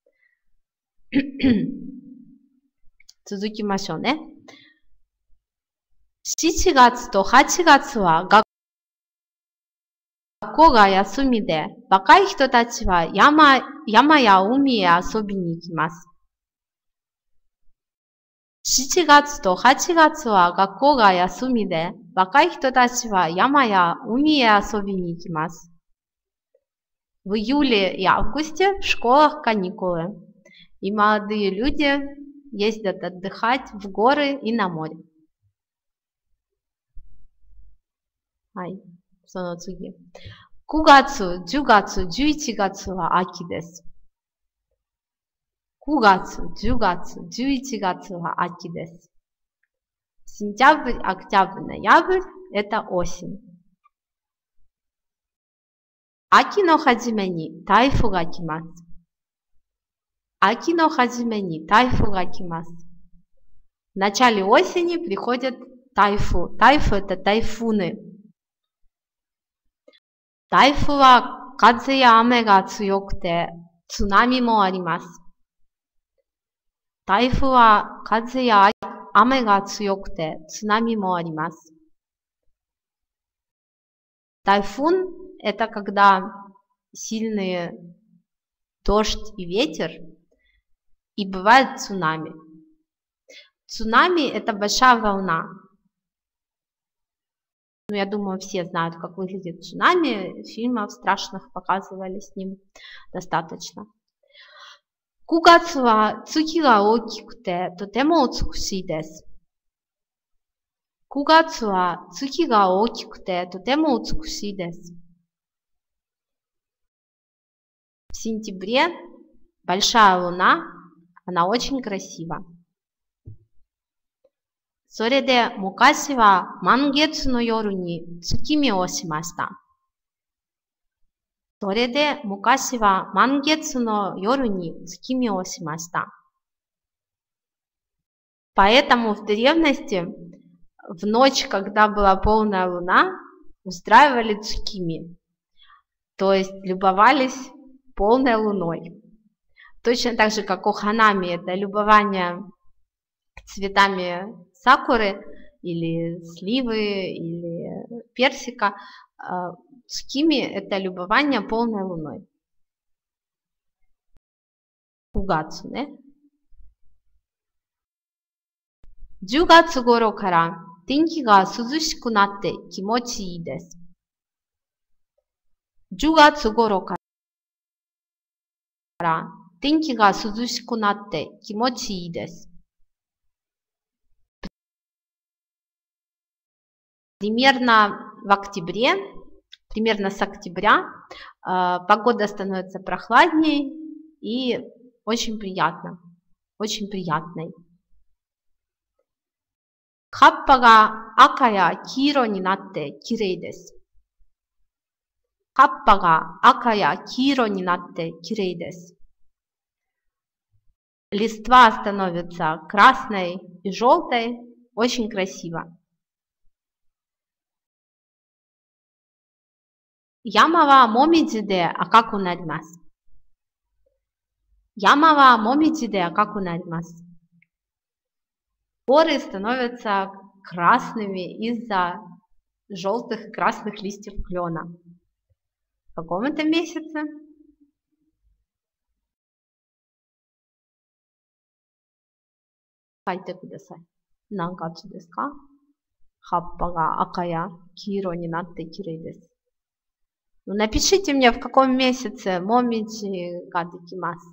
Цузукимашо, не?しちがつとはちがつは学校が休みで、若い人たちは山、山や海へ遊びに行きます。しちがつとはちがつは学校が休みで、若い人たちは山や海へ遊びに行きます。В июле и августе в школах каникулы, и молодые люди ездят отдыхать в горы и на море. はい、その次。くがつ、じゅうがつ、じゅういちがつは秋です。くがつ、じゅうがつ、じゅういちがつは秋です。Сентябрь, октябрь, ноябрь – это осень. 秋の初めに台風が来ます。秋の初めに台風が来ます。В начале осени приходят тайфу. Тайфу – это тайфуны. 台風は風や雨が強くて津波もあります。台風は風や雨が強くて津波もあります。Тайфун – это когда сильные дождь и ветер, и бывает цунами. Цунами – это большая волна. Ну, я думаю, все знают, как выглядит цунами. Фильмов страшных показывали с ним достаточно. くがつは月が大きくてとても美しいです。くがつは月が大きくてとても美しいです。В сентябре большая луна, она очень красива. それで昔は満月の夜に月見をしました。それで昔は満月の夜に月見をしました。Поэтому в древности, в ночь, когда была полная луна, устраивали цукими, то есть любовались полной луной. Точно так же, как оханами, это любование цветами сакуры или сливы или персика. Цукими – это любование полной луной. Кугацу, не? じゅうがつ頃から天気が涼しくなって気持ちいいです。じゅうがつ頃から天気が涼しくなって気持ちいいです。Примерно в октябре, примерно с октября, э, погода становится прохладней и очень приятно, очень приятной. 葉っぱが赤や黄色になってきれいです。葉っぱが赤や黄色になってきれいです。 листва становится красной и желтой. Очень красиво. Яма ва момиджи де акаку наримасу. Яма ва момиджи де акаку наримасу. Горы становятся красными из-за желтых и красных листьев клена. В каком это месяце? Кайте кудасай. Нангацу десу ка? Хаппа га ака я киро ни натте кирей десу. Ну, напишите мне, в каком месяце момиджи га декимасу.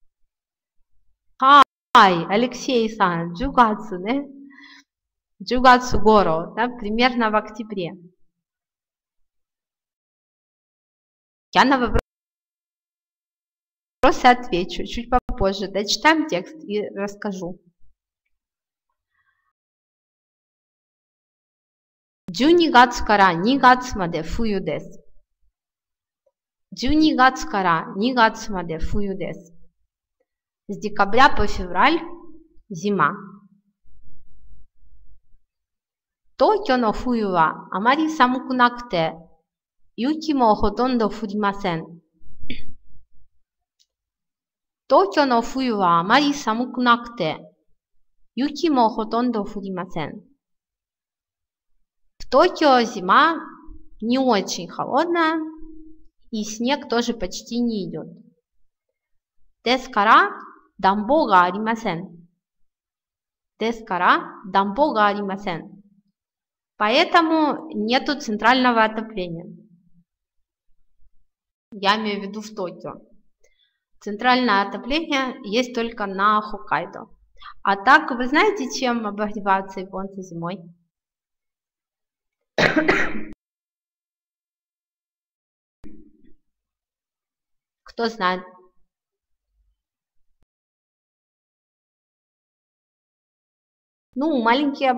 Хай, Алексей-сан, джугацу, не? Джугацу горо, да, примерно в октябре. Я на вопросы отвечу чуть попозже. Дочитаем текст и расскажу. джуни гацу кара ни гацу маде фую десу. джуни гацу кара ни гацу маде фую десу. С декабря по февраль зима. Токио но фую ва амари самуку накуте, юки мо хотондо фуримасен. Токио но фую ва амари самуку накуте, юки мо хотондо фуримасен. В Токио зима не очень холодная, и снег тоже почти не идет. Десу кара дамбо га аримасен. Десу кара дамбо га аримасен. Поэтому нету центрального отопления. Я имею в виду в Токио. Центральное отопление есть только на Хоккайдо. А так, вы знаете, чем обогреваются японцы зимой? Кто знает? Ну, маленькие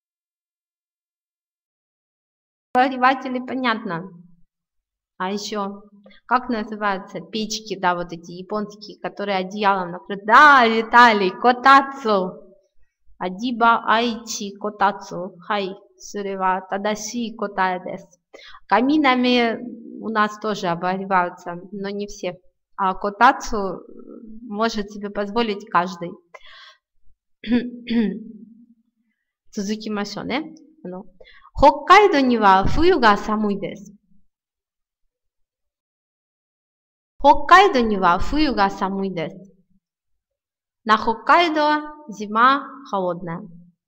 обогреватели, понятно. А еще, как называются печки, да, вот эти японские, которые одеялом накрыты? Да, Виталий, котацу. Адиба айчи котацу. Хай, сурева, тадаши котае десу. Каминами у нас тоже обогреваются, но не все. А котацу может себе позволить каждый. Цузукимашо, не? Хоккайдо ни ва фую га самуй десу. Хоккайдо ни ва фую га самуй десу. На Хоккайдо зима холодная.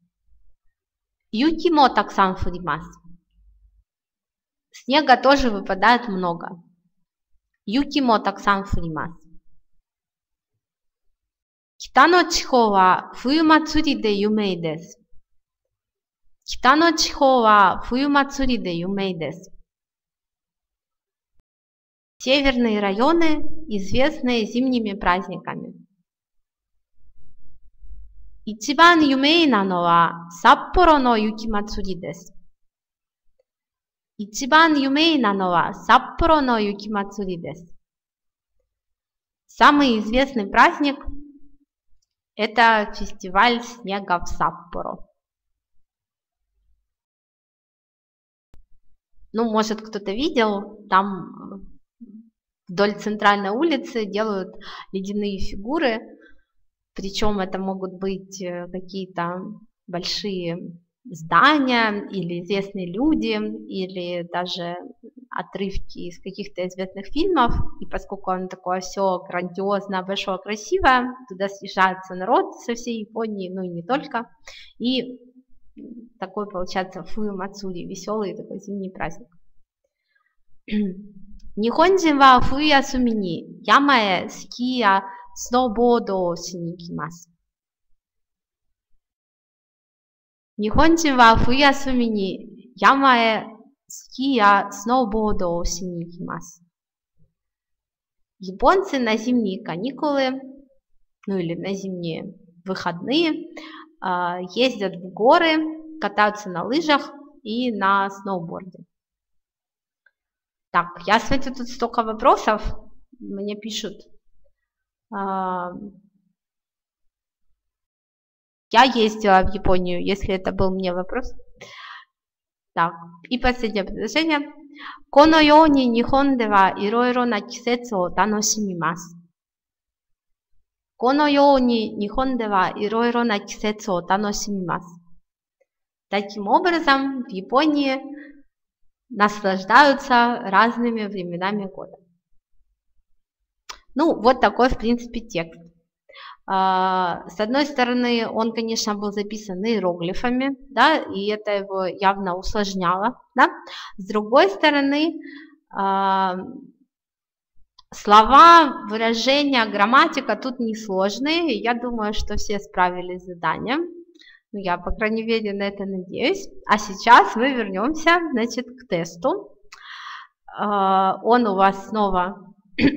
Юки мо таксан фуримасу. Снега тоже выпадает много. Юки мо таксан фуримасу. Кита но чихо ва фую мацури де юмей десу. Кита но чихо ва фую мацури де юмей десу. Северные районы известны зимними праздниками. Ичибан юмей нано ва Саппоро но юки мацури десу. Ичибан юмей нано ва Саппоро но юки мацури десу. Самый известный праздник – это фестиваль снега в Саппоро. Ну, может, кто-то видел, там вдоль центральной улицы делают ледяные фигуры, причем это могут быть какие-то большие здания или известные люди, или даже отрывки из каких-то известных фильмов. И поскольку оно такое все грандиозное, большое, красивое, туда съезжается народ со всей Японии, ну и не только. И такой получается фую мацури, веселый такой зимний праздник. Нихонджин ва фую ясуми ни яма э ски я сноубордо ши ни икимасу. Нихонджин ва фую ясуми ни яма э ски я сноубордо ши ни икимасу. Японцы на зимние каникулы, ну или на зимние выходные, ездят в горы, катаются на лыжах и на сноуборде. Так, я смотрю, тут столько вопросов, мне пишут. Я ездила в Японию, если это был мне вопрос. Так, и последнее предложение. このように日本ではいろいろな季節を楽しみます。このように日本ではいろいろな季節を楽しみます。Таким образом, в Японии наслаждаются разными временами года. Ну, вот такой, в принципе, текст. С одной стороны, он, конечно, был записан иероглифами, да, и это его явно усложняло, да. С другой стороны, слова, выражения, грамматика тут несложные, я думаю, что все справились с заданием. Ну, я, по крайней мере, на это надеюсь. А сейчас мы вернемся, значит, к тесту. Он у вас снова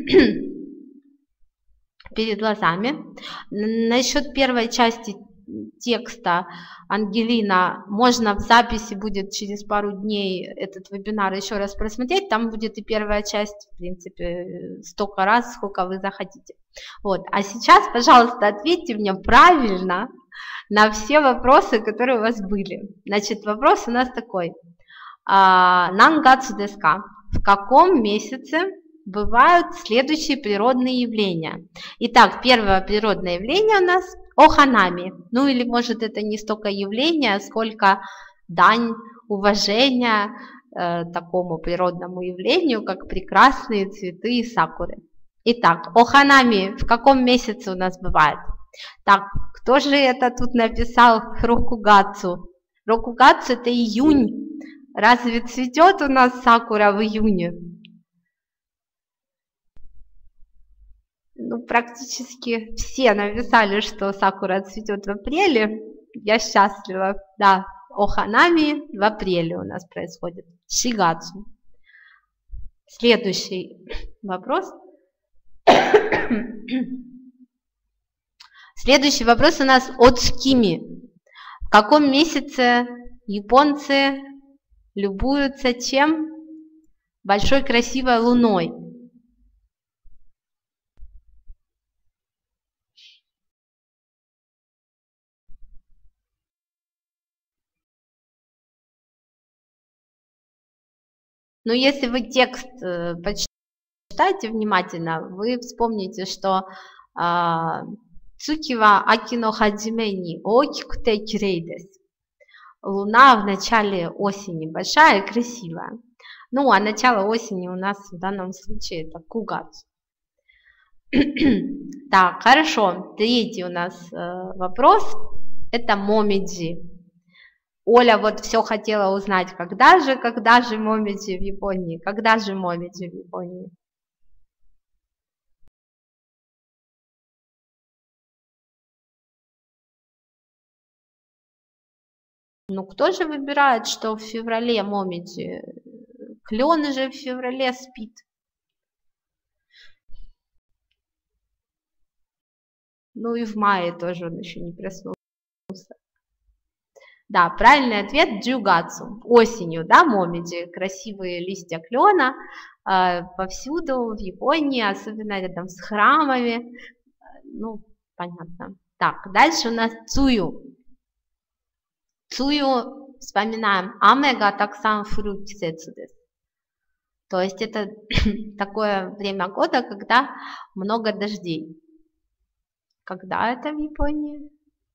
перед глазами. Насчет первой части текста, Ангелина, можно в записи будет через пару дней этот вебинар еще раз просмотреть. Там будет и первая часть, в принципе, столько раз, сколько вы захотите. Вот. А сейчас, пожалуйста, ответьте мне правильно на все вопросы, которые у вас были. Значит, вопрос у нас такой. Нангацу desu ka? В каком месяце бывают следующие природные явления? Итак, первое природное явление у нас оханами. Ну или может это не столько явление, сколько дань уважения э, такому природному явлению, как прекрасные цветы и сакуры. Итак, оханами в каком месяце у нас бывает? Так, кто же это тут написал рокугацу? Рокугацу это июнь. Разве цветет у нас сакура в июне? Ну, практически все написали, что сакура цветет в апреле. Я счастлива. Да, оханами в апреле у нас происходит. Шигацу. Следующий вопрос. Следующий вопрос у нас от Скими. В каком месяце японцы любуются чем? Большой красивой луной. Но если вы текст э, почитаете внимательно, вы вспомните, что Цукива акино хаджиме ни окикуте кирей десу. Луна в начале осени большая и красивая. Ну, а начало осени у нас в данном случае это кугацу. Так, хорошо. Третий у нас э, вопрос. Это момиджи. Оля вот все хотела узнать, когда же, когда же момиджи в Японии, когда же момиджи в Японии. Ну, кто же выбирает, что в феврале момиджи? Клен же в феврале спит. Ну и в мае тоже он еще не проснулся. Да, правильный ответ джугацу. Осенью, да, момиджи, красивые листья клена э, повсюду в Японии, особенно рядом с храмами. Ну, понятно. Так, дальше у нас цую. Цую, вспоминаем, амега таксан фуру кисэцу десу. То есть это такое время года, когда много дождей. Когда это в Японии?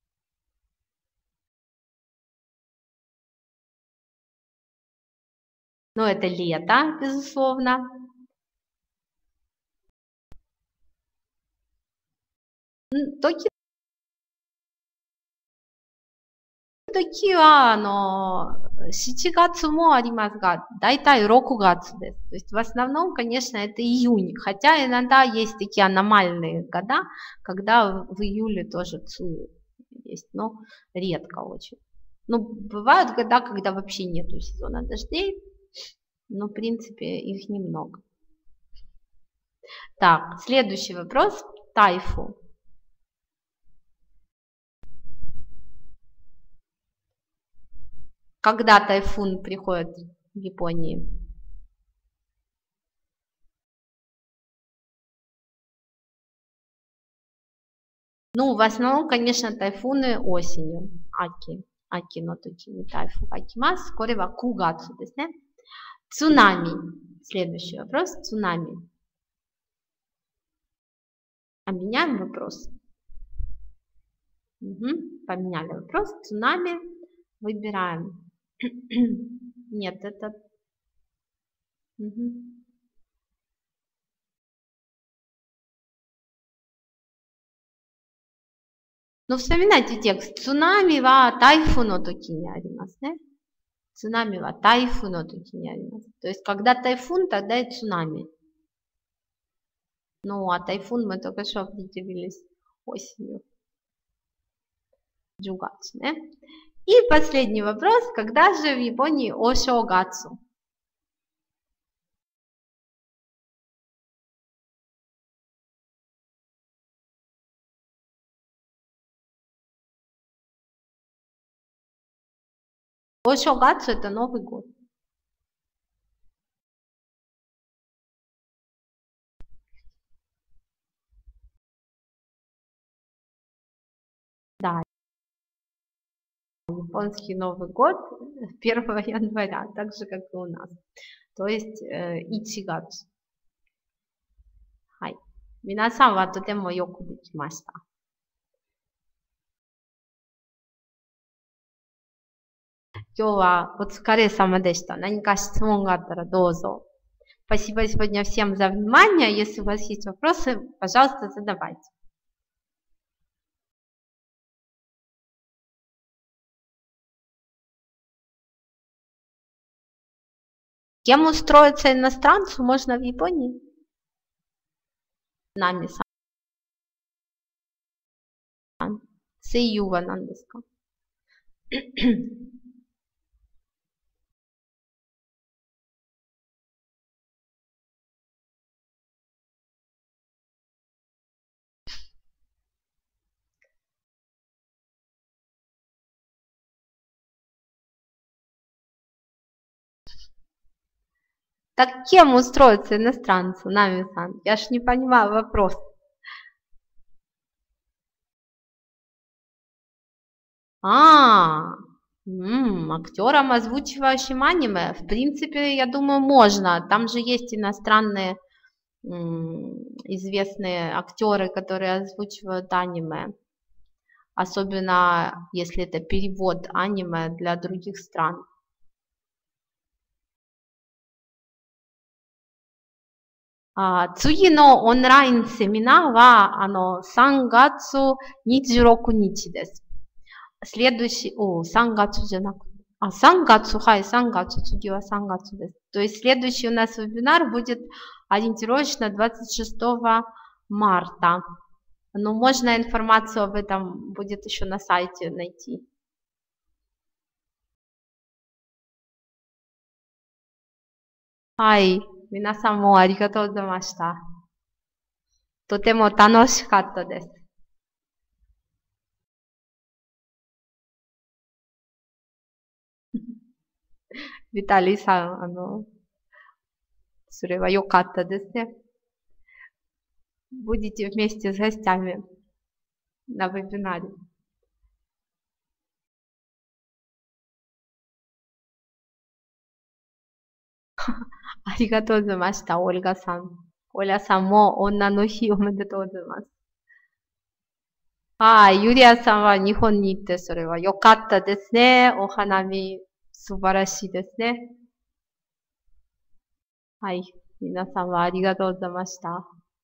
Ну, это лето, безусловно. Токи 時は、あの、しちがつもありますが、だいたいろくがつです。То есть в основном, конечно, это июнь. Хотя иногда есть такие аномальные года, когда в июле тоже цую есть, но редко очень. Ну, бывают года, когда вообще нету сезона дождей, но, в принципе, их немного. Так, следующий вопрос. Тайфу. Когда тайфун приходит в Японии? Ну, в основном, конечно, тайфуны осенью. Аки. Аки но токи не тайфу акимас. Корева кугацу десу не. Цунами. Следующий вопрос. Цунами. А меняем вопрос. Угу. Поменяли вопрос. Цунами. Выбираем. Нет, это... Угу. Ну, вспоминайте текст. Цунами ва тайфу но токи не аримасу не. Цунами ва тайфу но токи не аримасу. То есть, когда тайфун, тогда и цунами. Ну, а тайфун мы только что определились осенью. Джугацу, не? И последний вопрос. Когда же в Японии ошогацу? Ошогацу это Новый год. Да. Японский Новый год первого января, так же, как и у нас. То есть э, ичигацу. Хай. Минасан ва тотемо йоку декимашита. Кё ва оцукаре-сама дешита. Наника шитсумон га аттара доузо. Спасибо сегодня всем за внимание. Если у вас есть вопросы, пожалуйста, задавайте. Кем устроиться иностранцу можно в Японии? Нами-сан. Сэйю ва нан десу ка? Так кем устроиться иностранцу, Нами-сан? Я ж не понимаю вопрос. А, м, актером, озвучивающим аниме, в принципе, я думаю, можно. Там же есть иностранные м, известные актеры, которые озвучивают аниме. Особенно, если это перевод аниме для других стран. Цуги но онлайн семинар ва ано сан гацу ничжироку ничи десу. Следующий, о, сан гацуじゃなくて, а, сан гацу, хай, сан гацу, цуги ва сан гацу десу. То есть следующий у нас вебинар будет ориентировочно двадцать шестого марта. Но можно информацию об этом будет еще на сайте найти. Хай, 皆さんもありがとうございました。とても楽しかったです。Виталий сан, あの、それは良かったですね。Будете вместе с гостями на вебинаре. Аригато гозаимашита, Ольга-сан. Оля-санも女の日おめでとうございます。はい、ユリアさんは日本に行ってそれは良かったですね。お花見素晴らしいですね。はい、皆さんはありがとうございました。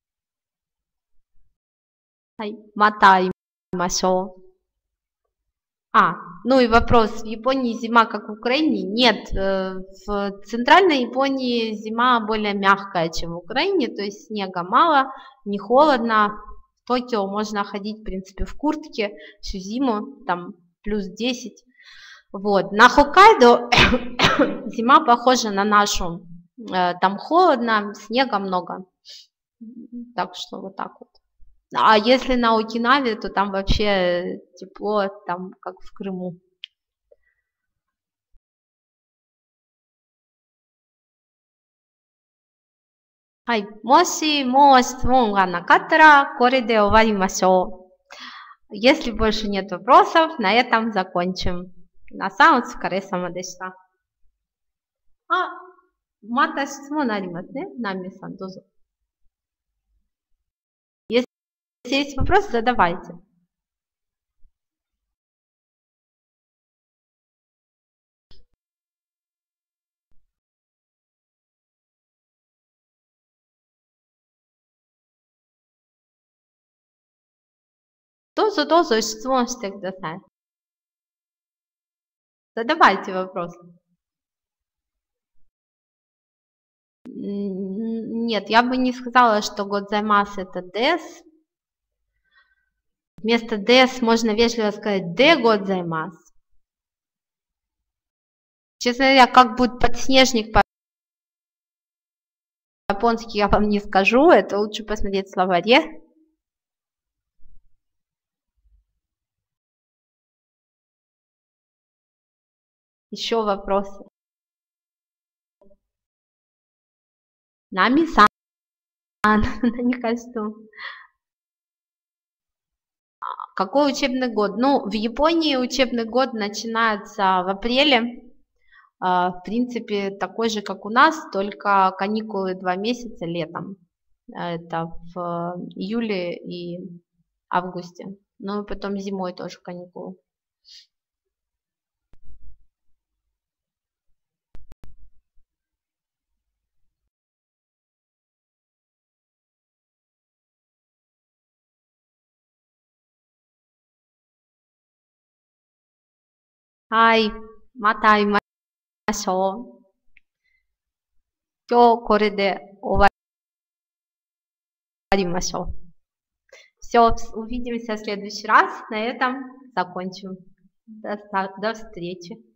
はい、また会いましょう。А, ну и вопрос, в Японии зима как в Украине? Нет, в центральной Японии зима более мягкая, чем в Украине, то есть снега мало, не холодно. В Токио можно ходить, в принципе, в куртке всю зиму, там плюс десять. Вот. На Хоккайдо зима похожа на нашу, там холодно, снега много, так что вот так вот. А если на Окинаве, то там вообще тепло, там как в Крыму. Хай, моси мо шитсумон га накаттара, коре де оваримашоу. Если больше нет вопросов, на этом закончим. На самом скорее самодешта. А, мата質問ありますね。ナミさん、どうぞ。Если есть вопросы, задавайте. Дозу, дозу, 質問してください. Задавайте вопросы. Нет, я бы не сказала, что годзаймас это дес. Вместо дес можно вежливо сказать де годзаймас. Честно говоря, как будет подснежник по-японски, я вам не скажу. Это лучше посмотреть в словаре. Еще вопросы? Нами-сан. Мне кажется, какой учебный год? Ну, в Японии учебный год начинается в апреле. В принципе, такой же, как у нас, только каникулы два месяца летом. Это в июле и августе. Ну и потом зимой тоже каникулы. Хай, матай машо. Кё кореде оваримашо. Все, увидимся в следующий раз. На этом закончим. До, до встречи.